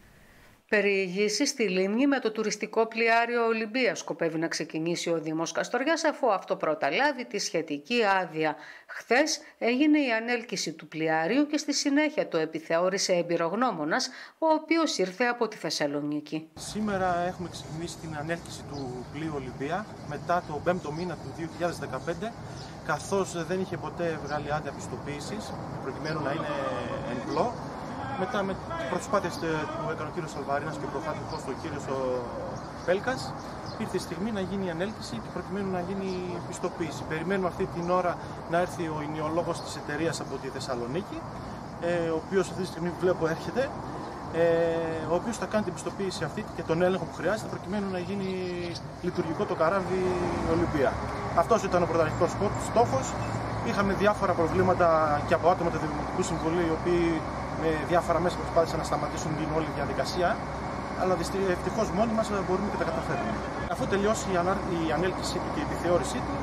Περιηγήσεις στη Λίμνη με το τουριστικό πλοιάριο Ολυμπία σκοπεύει να ξεκινήσει ο Δήμος Καστοριάς, αφού αυτό πρώτα λάβει τη σχετική άδεια. Χθες έγινε η ανέλκυση του πλοιάριου και στη συνέχεια το επιθεώρησε εμπειρογνώμονας, ο οποίος ήρθε από τη Θεσσαλονίκη. Σήμερα έχουμε ξεκινήσει την ανέλκυση του πλοίου Ολυμπία μετά το πέμπτο μήνα του δύο χιλιάδες δεκαπέντε, καθώς δεν είχε ποτέ βγάλει άδεια πιστοποίησης προκειμένου να είναι εν πλώ. Μετά με τις προσπάθειες που έκανε ο κύριος Αλβαρίνας και ο προφάτικος ο κύριος ο Πέλκας, ήρθε η στιγμή να γίνει η ανέλκυση και προκειμένου να γίνει η πιστοποίηση. Περιμένουμε αυτή την ώρα να έρθει ο ηνιολόγος της εταιρείας από τη Θεσσαλονίκη, ε, ο οποίος αυτή τη στιγμή βλέπω έρχεται, ε, ο οποίος θα κάνει την πιστοποίηση αυτή και τον έλεγχο που χρειάζεται προκειμένου να γίνει λειτουργικό το καράβι Ολυμπία. Αυτός ήταν ο πρωταρχικός στόχος. Είχαμε διάφορα προβλήματα και από άτομα του Δημοτικού Συμβουλίου, οι οποίοι με διάφορα μέσα προσπάθησαν να σταματήσουν την όλη διαδικασία, αλλά ευτυχώς μόνοι μας μπορούμε και τα καταφέρουμε. Αφού τελειώσει η ανέλκυσή του και η επιθεώρησή του,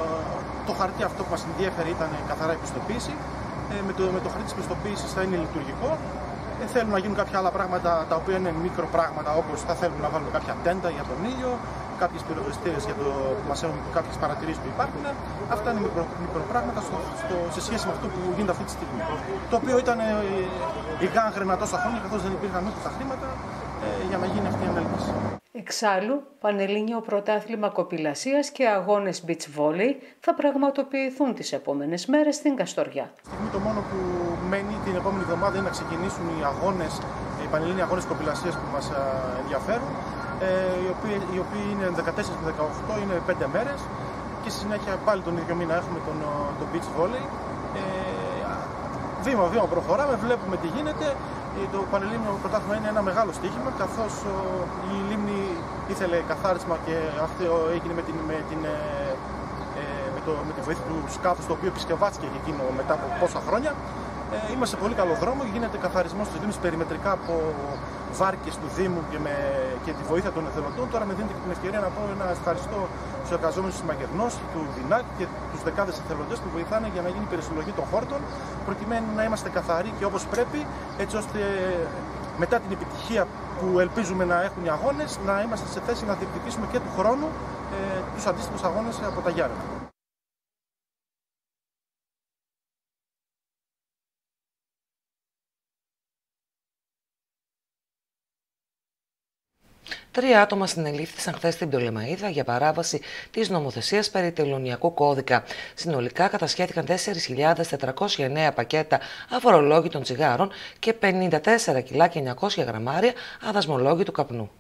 το χαρτί αυτό που μας ενδιέφερε ήταν καθαρά η πιστοποίηση. Με το, με το χαρτί της πιστοποίησης θα είναι λειτουργικό. Θέλουν να γίνουν κάποια άλλα πράγματα τα οποία είναι μικροπράγματα, όπως θα θέλουμε να βάλουμε κάποια τέντα για τον ήλιο, κάποιες πυροσβεστήρες για το που μας έχουν κάποιες παρατηρήσεις που υπάρχουν. Αυτά είναι μικρο, μικροπράγματα στο, στο, σε σχέση με αυτό που γίνεται αυτή τη στιγμή. Το οποίο ήταν η γάγραινα τόσα χρόνια, καθώς δεν υπήρχαν ούτε τα χρήματα ε, για να γίνει αυτή η ανέλκυση. Εξάλλου, Πανελλήνιο Πρωτάθλημα Κοπηλασίας και αγώνες beach volley θα πραγματοποιηθούν τις επόμενες μέρες στην Καστοριά. Στιγμή το μόνο που μένει την επόμενη εβδομάδα είναι να ξεκινήσουν οι αγώνες, οι Πανελλήνιοι αγώνες κοπηλασίας που μας ενδιαφέρουν, οι οποίοι, οι οποίοι είναι δεκατέσσερα με δεκαοκτώ, είναι πέντε μέρες και στη συνέχεια πάλι τον ίδιο μήνα έχουμε τον, τον beach volley. Ε, βήμα βήμα προχωράμε, βλέπουμε τι γίνεται. Το Πανελλήνιο Πρωτάθλημα είναι ένα μεγάλο στοίχημα, καθώς η Λίμνη ήθελε καθάρισμα και αυτό έγινε με, την, με, την, ε, με, το, με τη βοήθεια του σκάφους, το οποίο επισκευάστηκε και εκείνο μετά από πόσα χρόνια. Ε, είμαστε σε πολύ καλό δρόμο, γίνεται καθαρισμός της Λίμνης περιμετρικά από βάρκες του Δήμου και, με, και τη βοήθεια των εθελοντών. Τώρα με δίνετε και την ευκαιρία να πω ένα ευχαριστώ στους εργαζόμενους της Μαγερνός, του ΔΙΝΑΚ και τους δεκάδες εθελοντές που βοηθάνε για να γίνει η περισυλλογή των χόρτων, προκειμένου να είμαστε καθαροί και όπως πρέπει, έτσι ώστε μετά την επιτυχία που ελπίζουμε να έχουν οι αγώνες, να είμαστε σε θέση να διεκδικήσουμε και του χρόνου ε, τους αντίστοιχους αγώνες από τα Γιάννενα. Τρία άτομα συνελήφθησαν χθες στην Πτολεμαΐδα για παράβαση της νομοθεσίας περί τελωνειακού κώδικα. Συνολικά κατασχέθηκαν τέσσερις χιλιάδες τετρακόσια εννέα πακέτα αφορολόγητων τσιγάρων και πενήντα τέσσερα κιλά και εννιακόσια γραμμάρια αδασμολόγητου καπνού.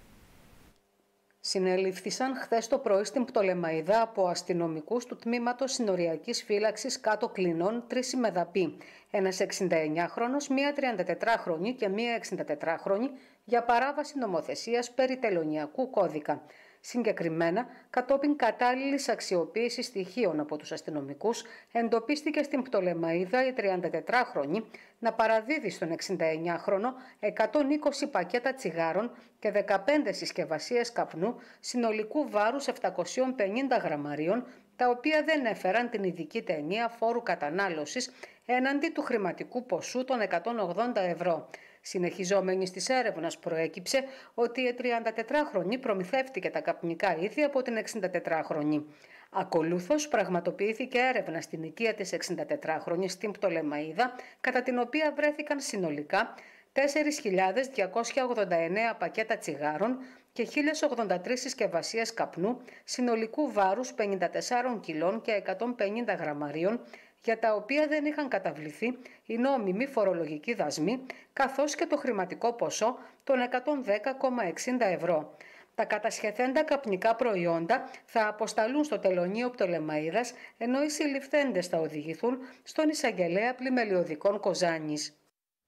Συνελήφθησαν χθες το πρωί στην Πτολεμαΐδα από αστυνομικούς του Τμήματος Συνοριακής Φύλαξης Κάτω Κλινών τρεις ημεδαποί. Ένας εξηνταεννιάχρονος, μία τριαντατετράχρονη και μία εξηντατετράχρονη για παράβαση νομοθεσίας περί τελωνειακού κώδικα. Συγκεκριμένα, κατόπιν κατάλληλης αξιοποίησης στοιχείων από τους αστυνομικούς, εντοπίστηκε στην Πτολεμαΐδα η τριαντατετράχρονη να παραδίδει στον εξηνταεννιάχρονο εκατόν είκοσι πακέτα τσιγάρων και δεκαπέντε συσκευασίες καπνού συνολικού βάρους επτακόσια πενήντα γραμμαρίων, τα οποία δεν έφεραν την ειδική ταινία φόρου κατανάλωσης έναντι του χρηματικού ποσού των εκατόν ογδόντα ευρώ. Συνεχιζόμενη στις έρευνας προέκυψε ότι η τριαντατετράχρονη προμηθεύτηκε τα καπνικά είδη από την εξηντατετράχρονη. Ακολούθως πραγματοποιήθηκε έρευνα στην οικία της εξηντατετράχρονης στην Πτολεμαΐδα, κατά την οποία βρέθηκαν συνολικά τέσσερις χιλιάδες διακόσια ογδόντα εννέα πακέτα τσιγάρων και χίλια ογδόντα τρεις συσκευασίες καπνού συνολικού βάρους πενήντα τέσσερα κιλών και εκατόν πενήντα γραμμαρίων, για τα οποία δεν είχαν καταβληθεί οι νόμιμοι φορολογικοί δασμοί, καθώς και το χρηματικό ποσό των εκατόν δέκα κόμμα εξήντα ευρώ. Τα κατασχεθέντα καπνικά προϊόντα θα αποσταλούν στο τελωνείο Πτολεμαΐδας, ενώ οι συλληφθέντες θα οδηγηθούν στον εισαγγελέα πλημελιωδικών Κοζάνης.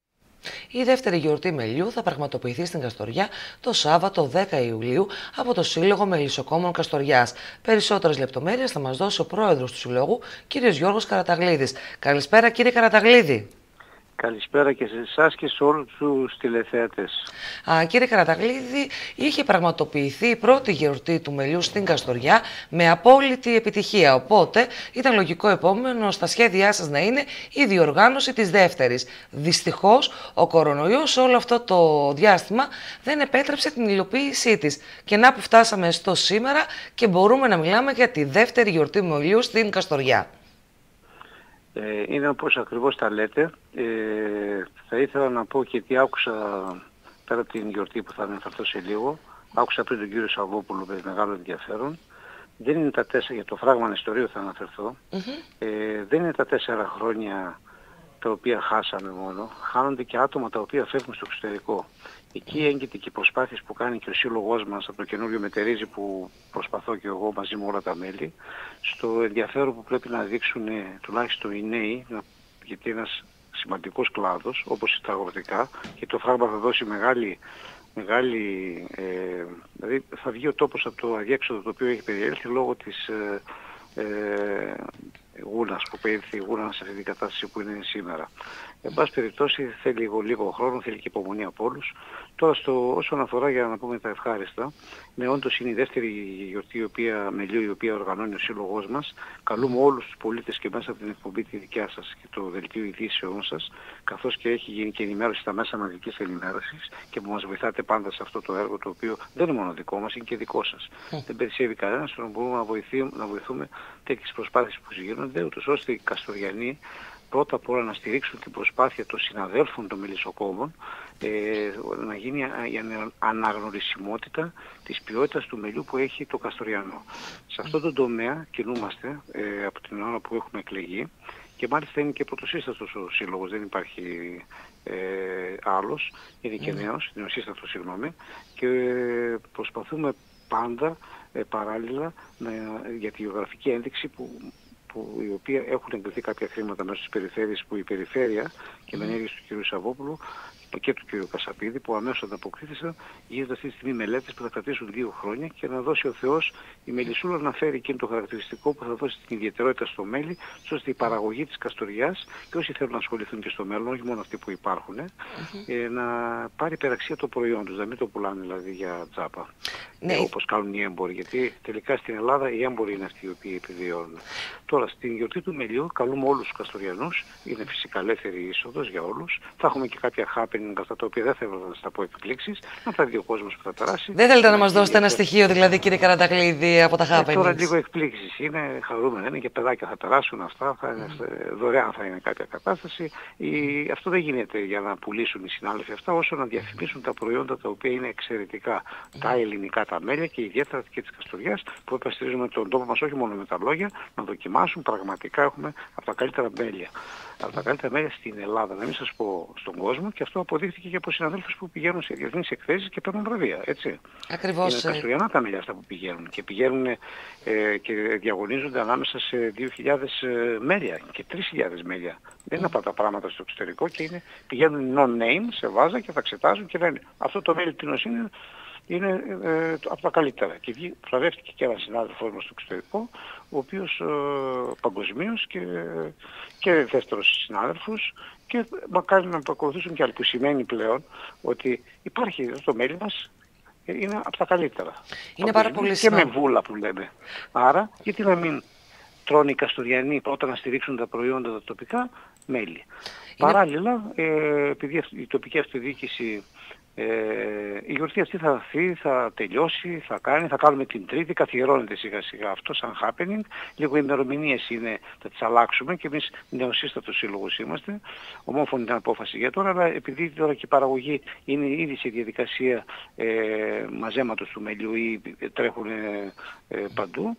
Η δεύτερη γιορτή μελιού θα πραγματοποιηθεί στην Καστοριά το Σάββατο δέκα Ιουλίου από το Σύλλογο Μελισσοκόμων Καστοριάς. Περισσότερες λεπτομέρειες θα μας δώσει ο πρόεδρος του Συλλόγου, κύριος Γιώργος Καραταγλίδης. Καλησπέρα, κύριε Καραταγλίδη. Καλησπέρα και σε εσάς και σε όλους τους τηλεθεατές. Α, κύριε Καραταγλίδη, είχε πραγματοποιηθεί η πρώτη γιορτή του μελιού στην Καστοριά με απόλυτη επιτυχία. Οπότε ήταν λογικό επόμενο στα σχέδιά σας να είναι η διοργάνωση της δεύτερης. Δυστυχώς, ο κορονοϊός όλο αυτό το διάστημα δεν επέτρεψε την υλοποίησή της. Και να που φτάσαμε στο σήμερα και μπορούμε να μιλάμε για τη δεύτερη γιορτή μελιού στην Καστοριά. Ε, είναι όπως ακριβώς τα λέτε. Ε, θα ήθελα να πω και τι άκουσα πέρα από την γιορτή που θα αναφερθώ σε λίγο. Άκουσα πριν τον κύριο Σαββόπουλο με μεγάλο ενδιαφέρον. Δεν είναι τα τέσσερα, για το φράγμα ιστορίου θα αναφερθώ. Mm-hmm. ε, δεν είναι τα τέσσερα χρόνια τα οποία χάσαμε μόνο. Χάνονται και άτομα τα οποία φεύγουν στο εξωτερικό. Εκεί έγκυται και οι προσπάθειες που κάνει και ο σύλλογός μας από το καινούριο μετερίζει που προσπαθώ και εγώ μαζί με όλα τα μέλη, στο ενδιαφέρον που πρέπει να δείξουν τουλάχιστον οι νέοι, γιατί είναι ένας σημαντικός κλάδος όπως τα αγροτικά, και το φράγμα θα δώσει μεγάλη, μεγάλη ε, δηλαδή θα βγει ο τόπος από το αδιέξοδο το οποίο έχει περιέλθει λόγω της ε, ε, γούνας που περιέλθει η γούνα σε αυτή την κατάσταση που είναι σήμερα. Εν πάση περιπτώσει θέλει λίγο, λίγο χρόνο, θέλει και υπομονή από όλους. Τώρα στο, όσον αφορά, για να πούμε τα ευχάριστα, ναι, όντως είναι η δεύτερη γιορτή η οποία, μελιού η οποία οργανώνει ο σύλλογός μας. Καλούμε όλους τους πολίτες και μέσα από την εκπομπή τη δικιά σας και το δελτίο ειδήσεών σας, καθώς και έχει γίνει και ενημέρωση στα μέσα μαζικής ενημέρωσης και που μας βοηθάτε πάντα σε αυτό το έργο το οποίο δεν είναι μόνο δικό μας, είναι και δικό σας. Mm. Δεν περισσεύει κανένας, να μπορούμε να βοηθούμε, να βοηθούμε τέτοιες προσπάθειες που γίνονται, ούτως ώστε οι Καστοριανοί πρώτα απ' όλα να στηρίξουν την προσπάθεια των συναδέλφων των μελισσοκόμων, ε, να γίνει η αναγνωρισιμότητα της ποιότητας του μελιού που έχει το Καστοριανό. Σε αυτό το τομέα κινούμαστε ε, από την ώρα που έχουμε εκλεγεί και μάλιστα είναι και πρωτοσύστατος ο σύλλογος, δεν υπάρχει ε, άλλος, είναι και νέος, είναι ο σύστατος, συγγνώμη, και προσπαθούμε πάντα ε, παράλληλα να, για τη γεωγραφική ένδειξη που που, οι οποίοι έχουν εγκριθεί κάποια χρήματα μέσα στις περιφέρειες που η περιφέρεια και με ενέργειες του κ. Σαββόπουλου και του κ. Κασαπίδη που αμέσως ανταποκρίθησαν, γίνονται αυτή τη στιγμή μελέτες που θα κρατήσουν δύο χρόνια και να δώσει ο Θεός η μελισσούλα να φέρει εκείνο το χαρακτηριστικό που θα δώσει την ιδιαιτερότητα στο μέλι, ώστε η παραγωγή της Καστοριάς και όσοι θέλουν να ασχοληθούν και στο μέλλον, όχι μόνο αυτοί που υπάρχουν, mm-hmm. ε, να πάρει υπεραξία το προϊόν τους, να μην το πουλάνε δηλαδή για τζάπα. Ναι. Ε, όπως κάνουν οι έμποροι, γιατί τελικά στην Ελλάδα οι έμποροι είναι αυτοί οι οποίοι επιβιώνουν. Τώρα, στην γιορτή του μελιού καλούμε όλους τους Καστοριανούς, είναι φυσικά ελεύθερη είσοδος για όλους. Θα έχουμε και κάποια happening, αυτά τα οποία δεν θα έβαλα να στα πω εκπλήξεις, να τα δει ο κόσμος που θα περάσει. Δεν θέλετε να μας δώσετε ένα στοιχείο, δηλαδή, κύριε Καραταγλίδη, από τα happenings? Ε, τώρα λίγο εκπλήξεις είναι, χαρούμενα είναι και παιδάκια θα περάσουν αυτά, θα είναι, mm. δωρεάν θα είναι κάποια κατάσταση. Η, αυτό δεν γίνεται για να πουλήσουν οι συνάδελφοι αυτά, όσο να διαφημίσουν τα προϊόντα τα οποία είναι εξαιρετικά, mm. τα ελληνικά τα μέλια και ιδιαίτερα και της Καστοριάς, που επαστηρίζουμε τον τόπο μας όχι μόνο με τα λόγια, να δοκιμάσουν. Πραγματικά έχουμε από τα καλύτερα μέλια. Από τα καλύτερα μέλια στην Ελλάδα, να μην σας πω στον κόσμο, και αυτό αποδείχθηκε και από συναδέλφους που πηγαίνουν σε διεθνείς εκθέσεις και παίρνουν βραβεία. Έτσι. Ακριβώς. Είναι καστοριανά τα μέλια αυτά που πηγαίνουν και πηγαίνουν ε, και διαγωνίζονται ανάμεσα σε δύο χιλιάδες ε, μέλια και τρεις χιλιάδες μέλια. Δεν είναι απλά τα πράγματα στο εξωτερικό και είναι, πηγαίνουν non-name σε βάζα και θα εξετάζουν και λένε αυτό το μέλι τίνος είναι. είναι ε, από τα καλύτερα. Και βραβεύτηκε και ένας συνάδελφός μας στο εξωτερικό, ο οποίος ε, παγκοσμίως και, και δεύτερος συνάδελφος, και μακάρι να παρακολουθήσουν και άλλοι, που σημαίνει πλέον ότι υπάρχει το μέλι μας, είναι από τα καλύτερα. Είναι πάρα πολύ σημαντικό. Και με βούλα που λέμε. Άρα, γιατί να μην τρώνε οι Καστοριανοί πρώτα να στηρίξουν τα προϊόντα τα τοπικά μέλι. Είναι... Παράλληλα, ε, επειδή η τοπική αυτοδιοίκηση Ε, η γιορτή αυτή θα έρθει, θα τελειώσει, θα κάνει, θα κάνουμε την Τρίτη, καθιερώνεται σιγά σιγά αυτό σαν happening. Λίγο οι ημερομηνίες είναι, θα τις αλλάξουμε και εμείς νεοσύστατος σύλλογος είμαστε. Ομόφωνη την απόφαση για τώρα, αλλά επειδή τώρα και η παραγωγή είναι ήδη σε διαδικασία ε, μαζέματος του μελιού ή τρέχουν ε, ε, παντού.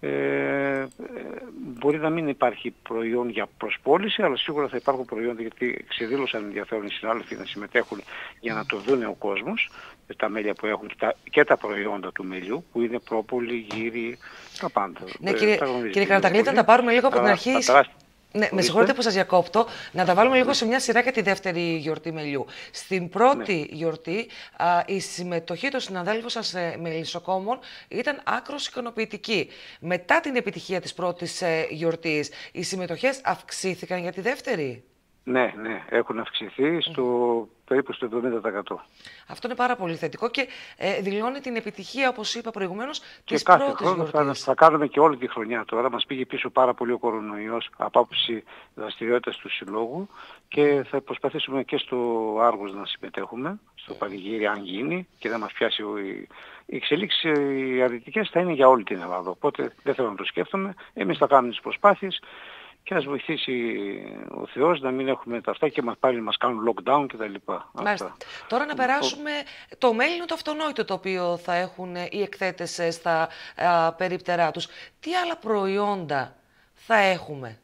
Ε, μπορεί να μην υπάρχει προϊόν για προσπόληση, αλλά σίγουρα θα υπάρχουν προϊόντα, γιατί ξεδήλωσαν ενδιαφέρον οι συνάδελφοι να συμμετέχουν για να το δουν ο κόσμος, τα μέλια που έχουν και τα, και τα προϊόντα του μελιού, που είναι πρόπολη, γύρι, τα πάντα. Ναι, κύριε, κύριε Καραταγλίδη, να τα πάρουμε λίγο από την αρχή. Ναι, με συγχωρείτε που σας διακόπτω. Να τα βάλουμε λίγο σε μια σειρά για τη δεύτερη γιορτή μελιού. Στην πρώτη ναι. γιορτή, α, η συμμετοχή των συναδέλφων σας ε, μελισσοκόμων ήταν άκρως ικανοποιητική. Μετά την επιτυχία της πρώτης ε, γιορτής, οι συμμετοχές αυξήθηκαν για τη δεύτερη. Ναι, ναι, έχουν αυξηθεί στο mm. περίπου στο εβδομήντα τοις εκατό. Αυτό είναι πάρα πολύ θετικό και ε, δηλώνει την επιτυχία, όπως είπα προηγουμένως, της και κάθε πρώτης χρόνο γιορτής. Θα, θα κάνουμε και όλη τη χρονιά τώρα. Μας πήγε πίσω πάρα πολύ ο κορονοϊός από άποψη δραστηριότητας του Συλλόγου και θα προσπαθήσουμε και στο Άργος να συμμετέχουμε, στο πανηγύρι αν γίνει και να μας πιάσει ο, η, οι εξελίξεις οι αρνητικές θα είναι για όλη την Ελλάδα. Οπότε δεν θέλω να το σκέφτομαι. Εμείς θα κάνουμε τις προσπάθειες και να μας βοηθήσει ο Θεός να μην έχουμε τα αυτά και μας πάλι μας κάνουν lockdown κτλ. Μάλιστα. Τώρα να περάσουμε το μέλινο το αυτονόητο το οποίο θα έχουν οι εκθέτες στα α, περίπτερά τους. Τι άλλα προϊόντα θα έχουμε?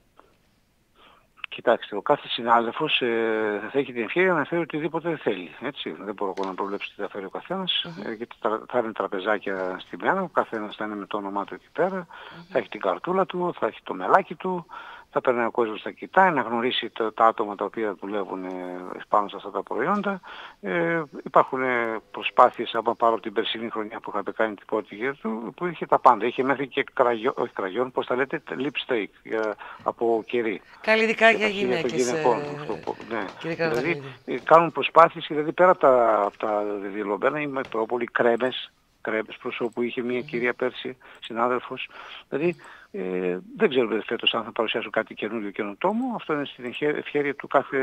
Κοιτάξτε, ο κάθε συνάδελφος ε, θα έχει την ευκαιρία να φέρει οτιδήποτε θέλει. Έτσι. Δεν μπορώ να προβλέψω τι θα φέρει ο καθένας, mm-hmm. ε, γιατί θα είναι τραπεζάκια στη μέρα, ο καθένας θα είναι με το όνομά του εκεί πέρα, mm-hmm. θα έχει την καρτούλα του, θα έχει το μελάκι του, θα περνάει ο κόσμος, θα κοιτάει, να γνωρίσει τα, τα άτομα τα οποία δουλεύουν ε, πάνω σε αυτά τα προϊόντα. Ε, υπάρχουν προσπάθειες, άμα πάρω την περσινή χρονιά που είχαμε κάνει την πρώτη γύρω του, που είχε τα πάντα. Είχε μέχρι και κραγιό, όχι κραγιόν, πώς τα λέτε, lipstick για, από κερί. Καλλιτικά για γυναίκες. Ε, ναι. Δηλαδή κάνουν προσπάθειες, δηλαδή πέρα από τα, από τα δηλωμένα, είμαι πολύ κρέμες, κρέμες προσώπου, είχε μια κυρία πέρσι, συνάδελφος. Δηλαδή ε, δεν ξέρω φέτος αν θα παρουσιάσουν κάτι καινούριο καινοτόμο, αυτό είναι στην ευχέρεια του κάθε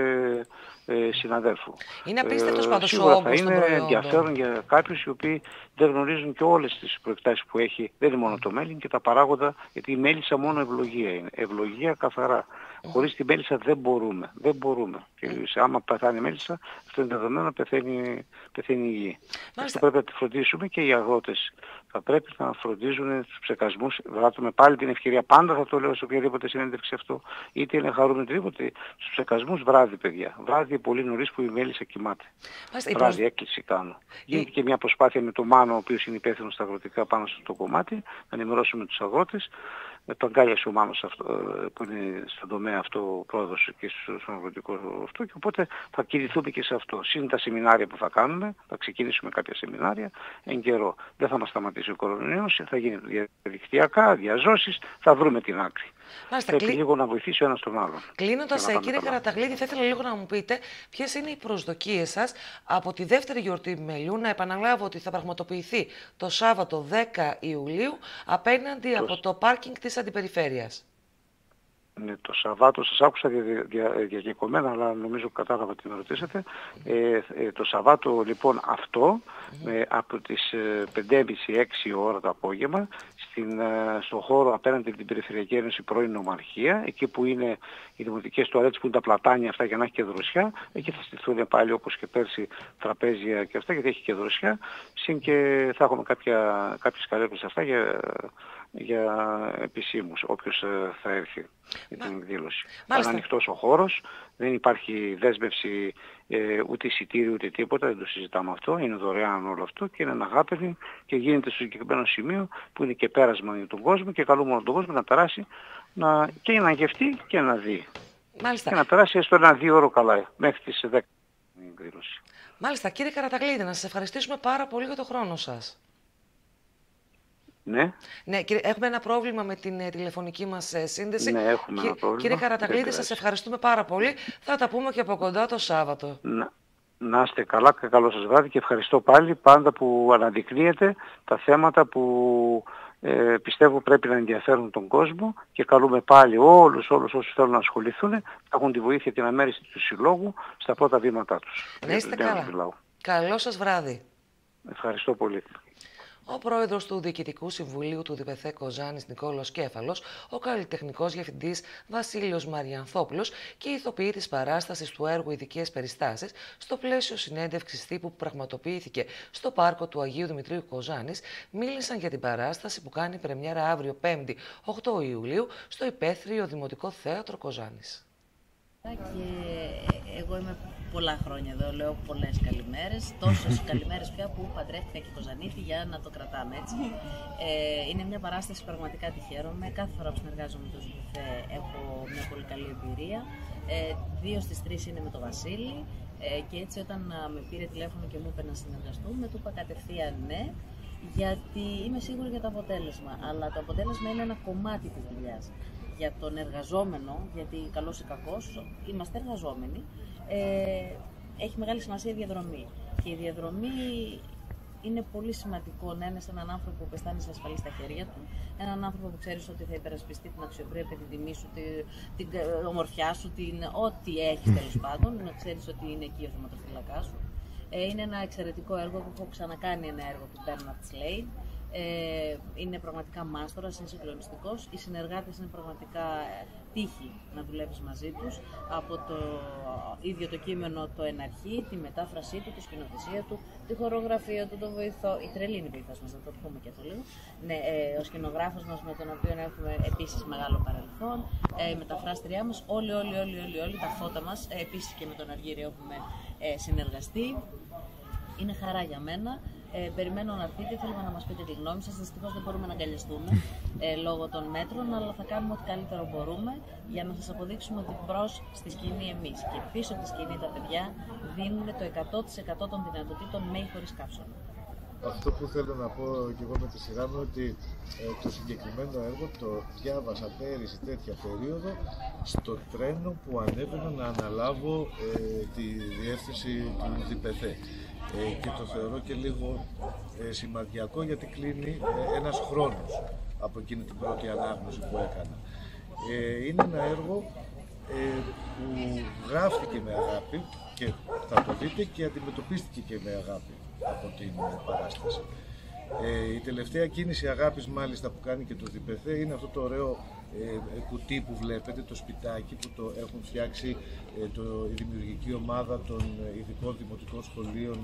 ε, συναδέλφου. Είναι απίστευτος ε, πάντως ο όγκος των προϊόντων. Σίγουρα θα είναι ενδιαφέρον για κάποιους οι οποίοι δεν γνωρίζουν και όλες τις προεκτάσεις που έχει, δεν είναι μόνο το μέλιν και τα παράγοντα, γιατί η μέλισσα μόνο ευλογία είναι, ευλογία καθαρά. Mm. Χωρίς τη μέλισσα δεν μπορούμε, δεν μπορούμε. Mm. Και άμα πεθάνει η μέλισσα, αυτό είναι δεδομένο, πεθαίνει, πεθαίνει η γη. Αυτό πρέπει να τη φροντίσουμε και οι αγρότες. Θα πρέπει να φροντίζουν τους ψεκασμούς. Βράτουμε πάλι την ευκαιρία, πάντα θα το λέω σε οποιαδήποτε συνέντευξη αυτό, είτε είναι χαρούμενο οτιδήποτε, στους ψεκασμούς βράδυ, παιδιά. Βράδυ πολύ νωρίς που η μέλισσα κοιμάται. Μάλιστα, βράδυ έκκληση κάνω. Η... Γίνεται και μια προσπάθεια με το Μάνο, ο οποίος είναι υπεύθυνος στα αγροτικά πάνω στο κομμάτι, να ενημερώσουμε τους αγρότες. Με τον Γκάλιας ο Μάνος αυτό, που είναι στον τομέα αυτό πρόεδρος και στον αγροτικό αυτό, και οπότε θα κινηθούμε και σε αυτό. Συν τα σεμινάρια που θα κάνουμε, θα ξεκινήσουμε κάποια σεμινάρια εν καιρό. Δεν θα μας σταματήσει ο κορονοϊός, θα γίνει διαδικτυακά, διαζώσεις, θα βρούμε την άκρη. Μάλιστα, Πρέπει κλει... λίγο να βοηθήσει ο ένας τον άλλον. Κλείνοντας, κύριε Καραταγλίδη, θα ήθελα λίγο να μου πείτε ποιες είναι οι προσδοκίες σας από τη δεύτερη γιορτή μελιού. Να επαναλάβω ότι θα πραγματοποιηθεί το Σάββατο δέκα Ιουλίου απέναντι το... από το πάρκινγκ της Αντιπεριφέρειας. Ναι, το Σαββάτο σας άκουσα διακεκομένα, δια, δια, αλλά νομίζω κατάλαβα τι με ρωτήσατε. Ε, ε, το Σαββάτο λοιπόν αυτό, mm-hmm. ε, από τις ε, πέντε και μισή με έξι ώρα το απόγευμα, στην, ε, στον χώρο απέναντι από την Περιφερειακή Ένωση πρώην Νομαρχία, εκεί που είναι οι δημοτικές τουαλέτες, που είναι τα πλατάνια αυτά για να έχει και δροσιά, εκεί θα στηθούν πάλι όπως και πέρσι τραπέζια και αυτά, γιατί έχει και δροσιά, συν και θα έχουμε κάποια, κάποιες καρέκλες αυτά για, για επισήμους, όποιος ε, θα έρθει για την εκδήλωση. Είναι ανοιχτός ο χώρος, δεν υπάρχει δέσμευση ε, ούτε εισιτήριο ούτε τίποτα, δεν το συζητάμε αυτό, είναι δωρεάν όλο αυτό και είναι ένα happening και γίνεται στο συγκεκριμένο σημείο που είναι και πέρασμα για τον κόσμο και καλούμε όλο τον κόσμο να περάσει να, και να γευτεί και να δει. Μάλιστα. Και να περάσει έστω ένα δύο ώρο καλά, μέχρι τις δέκα η εκδήλωση. Μάλιστα, κύριε Καραταγλίδη, να σας ευχαριστήσουμε πάρα πολύ για τον χρόνο σας. Ναι. Ναι, κύριε, έχουμε ένα πρόβλημα με την ε, τηλεφωνική μας ε, σύνδεση. Ναι, έχουμε ένα πρόβλημα. Κύριε Καραταγλίδη, σας ευχαριστούμε πάρα πολύ. Θα τα πούμε και από κοντά το Σάββατο. Να, να είστε καλά και καλό σας βράδυ και ευχαριστώ πάλι πάντα που αναδεικνύετε τα θέματα που ε, πιστεύω πρέπει να ενδιαφέρουν τον κόσμο και καλούμε πάλι όλους, όλους όσους θέλουν να ασχοληθούν, να έχουν τη βοήθεια και την αμέριστη του Συλλόγου στα πρώτα βήματά τους. Να είστε καλά. Καλό σας βράδυ. Ευχαριστώ πολύ. Ο πρόεδρος του Διοικητικού Συμβουλίου του ΔΠΘ Κοζάνης Νικόλος Κέφαλος, ο καλλιτεχνικός διευθυντής Βασίλειος Μαριανθόπουλος και οι ηθοποιοί της παράστασης του έργου Ειδικές Περιστάσεις, στο πλαίσιο συνέντευξης τύπου που πραγματοποιήθηκε στο πάρκο του Αγίου Δημητρίου Κοζάνης, μίλησαν για την παράσταση που κάνει πρεμιέρα αύριο πέμπτη οκτώ Ιουλίου στο υπαίθριο Δημοτικό Θέατρο Κοζάνης. Και εγώ είμαι πολλά χρόνια εδώ, λέω πολλές καλημέρες, τόσες καλημέρες πια που παντρεύτηκα και Κοζανίτη για να το κρατάμε έτσι. Ε, είναι μια παράσταση πραγματικά τη χαίρομαι. Κάθε φορά που συνεργάζομαι με το ΔΠΘ έχω μια πολύ καλή εμπειρία. Ε, δύο στις τρεις είναι με τον Βασίλη ε, και έτσι όταν α, με πήρε τηλέφωνο και μου είπε να συνεργαστούμε, του είπα κατευθείαν ναι, γιατί είμαι σίγουρη για το αποτέλεσμα, αλλά το αποτέλεσμα είναι ένα κομμάτι της δουλειάς. Για τον εργαζόμενο, γιατί καλός ή κακός, είμαστε εργαζόμενοι, ε, έχει μεγάλη σημασία η διαδρομή. Και η διαδρομή είναι πολύ σημαντικό να είναι σε έναν άνθρωπο που αισθάνεσαι ασφαλή στα χέρια του, έναν άνθρωπο που ξέρεις ότι θα υπερασπιστεί την αξιοπρέπεια, την τιμή σου, την, την ομορφιά σου, την, ό,τι έχεις τέλος πάντων, να ξέρεις ότι είναι εκεί ο θεματοφύλακάς σου. Ε, είναι ένα εξαιρετικό έργο που έχω ξανακάνει, ένα έργο του Bernard Slade. Ε, είναι πραγματικά μάστορας, είναι συγκλονιστικός. Οι συνεργάτες είναι πραγματικά τύχη να δουλεύεις μαζί τους. Από το ίδιο το κείμενο το εναρχή, τη μετάφρασή του, τη σκηνοθεσία του, τη χορογραφία του, τον βοηθό. Η τρελή είναι η βοηθός μας, να το πούμε και αυτό λίγο. Ναι, ε, ο σκηνογράφος μας με τον οποίο έχουμε επίσης μεγάλο παρελθόν. Ε, η μεταφράστριά μας, όλοι, όλοι, όλοι, όλοι, όλοι τα φώτα μας. Ε, επίσης και με τον Αργύριο έχουμε ε, συνεργαστεί. Είναι χαρά για μένα. Ε, περιμένω να έρθετε, θέλουμε να μας πείτε τη γνώμη σας. Δυστυχώς δεν μπορούμε να αγκαλιαστούμε ε, λόγω των μέτρων, αλλά θα κάνουμε ό,τι καλύτερο μπορούμε για να σας αποδείξουμε ότι μπρος στη σκηνή εμείς και πίσω από τη σκηνή τα παιδιά δίνουν το εκατό τοις εκατό των δυνατοτήτων με ή χωρίς καύσωνα. Αυτό που θέλω να πω και εγώ με τη σειρά μου ότι ε, το συγκεκριμένο έργο το διάβασα πέρυσι τέτοια περίοδο στο τρένο που ανέβαινα να αναλάβω ε, τη διεύθυνση του ΔΠΘ. Ε, και το θεωρώ και λίγο ε, σημαδιακό γιατί κλείνει ε, ένας χρόνος από εκείνη την πρώτη ανάγνωση που έκανα. Ε, είναι ένα έργο ε, που γράφτηκε με αγάπη και θα το δείτε και αντιμετωπίστηκε και με αγάπη από την παράσταση. Ε, η τελευταία κίνηση αγάπης μάλιστα που κάνει και το ΔΠΘ είναι αυτό το ωραίο ε, κουτί που βλέπετε, το σπιτάκι που το έχουν φτιάξει ε, το, η δημιουργική ομάδα των ειδικών δημοτικών σχολείων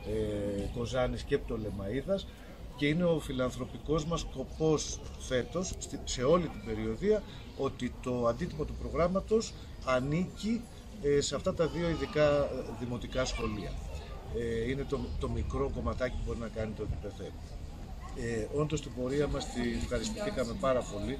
ε, Κοζάνης και Πτολεμαΐδας και είναι ο φιλανθρωπικός μας σκοπός φέτος σε όλη την περιοδία ότι το αντίτιμο του προγράμματος ανήκει ε, σε αυτά τα δύο ειδικά δημοτικά σχολεία. Ε, είναι το, το μικρό κομματάκι που μπορεί να κάνει το ΔΠΘ. Ε, όντως την πορεία μας τη ευχαριστηθήκαμε πάρα πολύ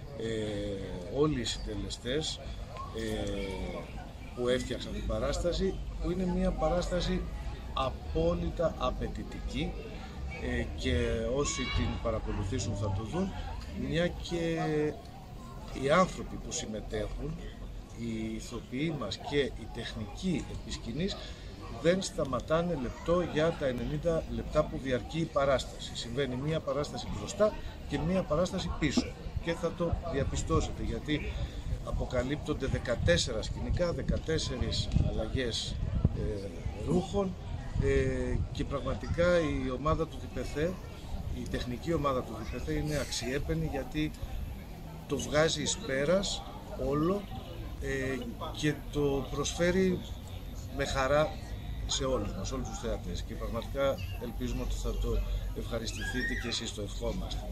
ε, όλοι οι συντελεστές ε, που έφτιαξαν την παράσταση, που είναι μια παράσταση απόλυτα απαιτητική ε, και όσοι την παρακολουθήσουν θα το δουν, μια και οι άνθρωποι που συμμετέχουν, οι ηθοποιοί μας και η τεχνική επί σκηνής δεν σταματάνε λεπτό για τα ενενήντα λεπτά που διαρκεί η παράσταση. Συμβαίνει μία παράσταση μπροστά και μία παράσταση πίσω και θα το διαπιστώσετε γιατί αποκαλύπτονται δεκατέσσερα σκηνικά, δεκατέσσερις αλλαγές ε, ρούχων ε, και πραγματικά η ομάδα του ΔΠΘ, η τεχνική ομάδα του ΔΠΘ είναι αξιέπαινη γιατί το βγάζει εις πέρας όλο ε, και το προσφέρει με χαρά σε όλους μας, όλους τους θεατές και πραγματικά ελπίζουμε ότι θα το ευχαριστηθείτε και εσείς το ευχόμαστε.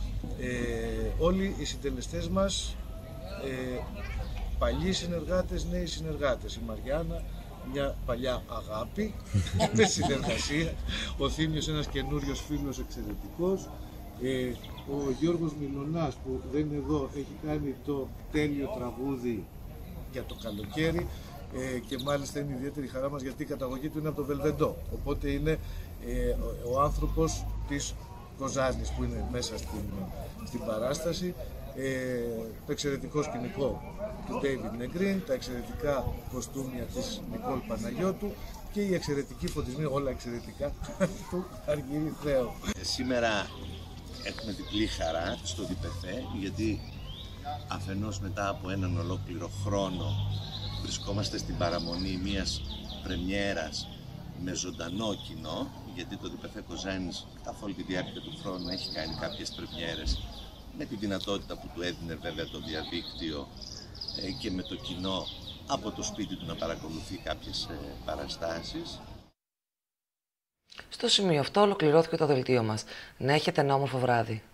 Ε, όλοι οι συντελεστές μας, ε, παλιοί συνεργάτες, νέοι συνεργάτες, η Μαριάννα, μια παλιά αγάπη με συνεργασία, ο Θήμιος ένας καινούριος φίλος εξαιρετικός, ε, ο Γιώργος Μιλωνάς που δεν είναι εδώ έχει κάνει το τέλειο τραγούδι για το καλοκαίρι ε, και μάλιστα είναι ιδιαίτερη χαρά μας γιατί η καταγωγή του είναι από το Βελβεντό, οπότε είναι ε, ο, ο άνθρωπος της Κοζάνης που είναι μέσα στην, στην παράσταση. Ε, το εξαιρετικό σκηνικό του David Negrin, τα εξαιρετικά κοστούμια της Νικόλ Παναγιώτου και η εξαιρετική φωτισμή, όλα εξαιρετικά, του Αργύρη Θεό. Σήμερα έχουμε διπλή χαρά στο ΔΠΘ γιατί αφενός μετά από έναν ολόκληρο χρόνο βρισκόμαστε στην παραμονή μιας πρεμιέρας με ζωντανό κοινό, γιατί το ΔΠΘ Κοζάνης καθ' όλη τη διάρκεια του χρόνου έχει κάνει κάποιες πρεμιέρες με τη δυνατότητα που του έδινε βέβαια το διαδίκτυο ε, και με το κοινό από το σπίτι του να παρακολουθεί κάποιες ε, παραστάσεις. Στο σημείο αυτό ολοκληρώθηκε το δελτίο μας. Να έχετε ένα όμορφο βράδυ.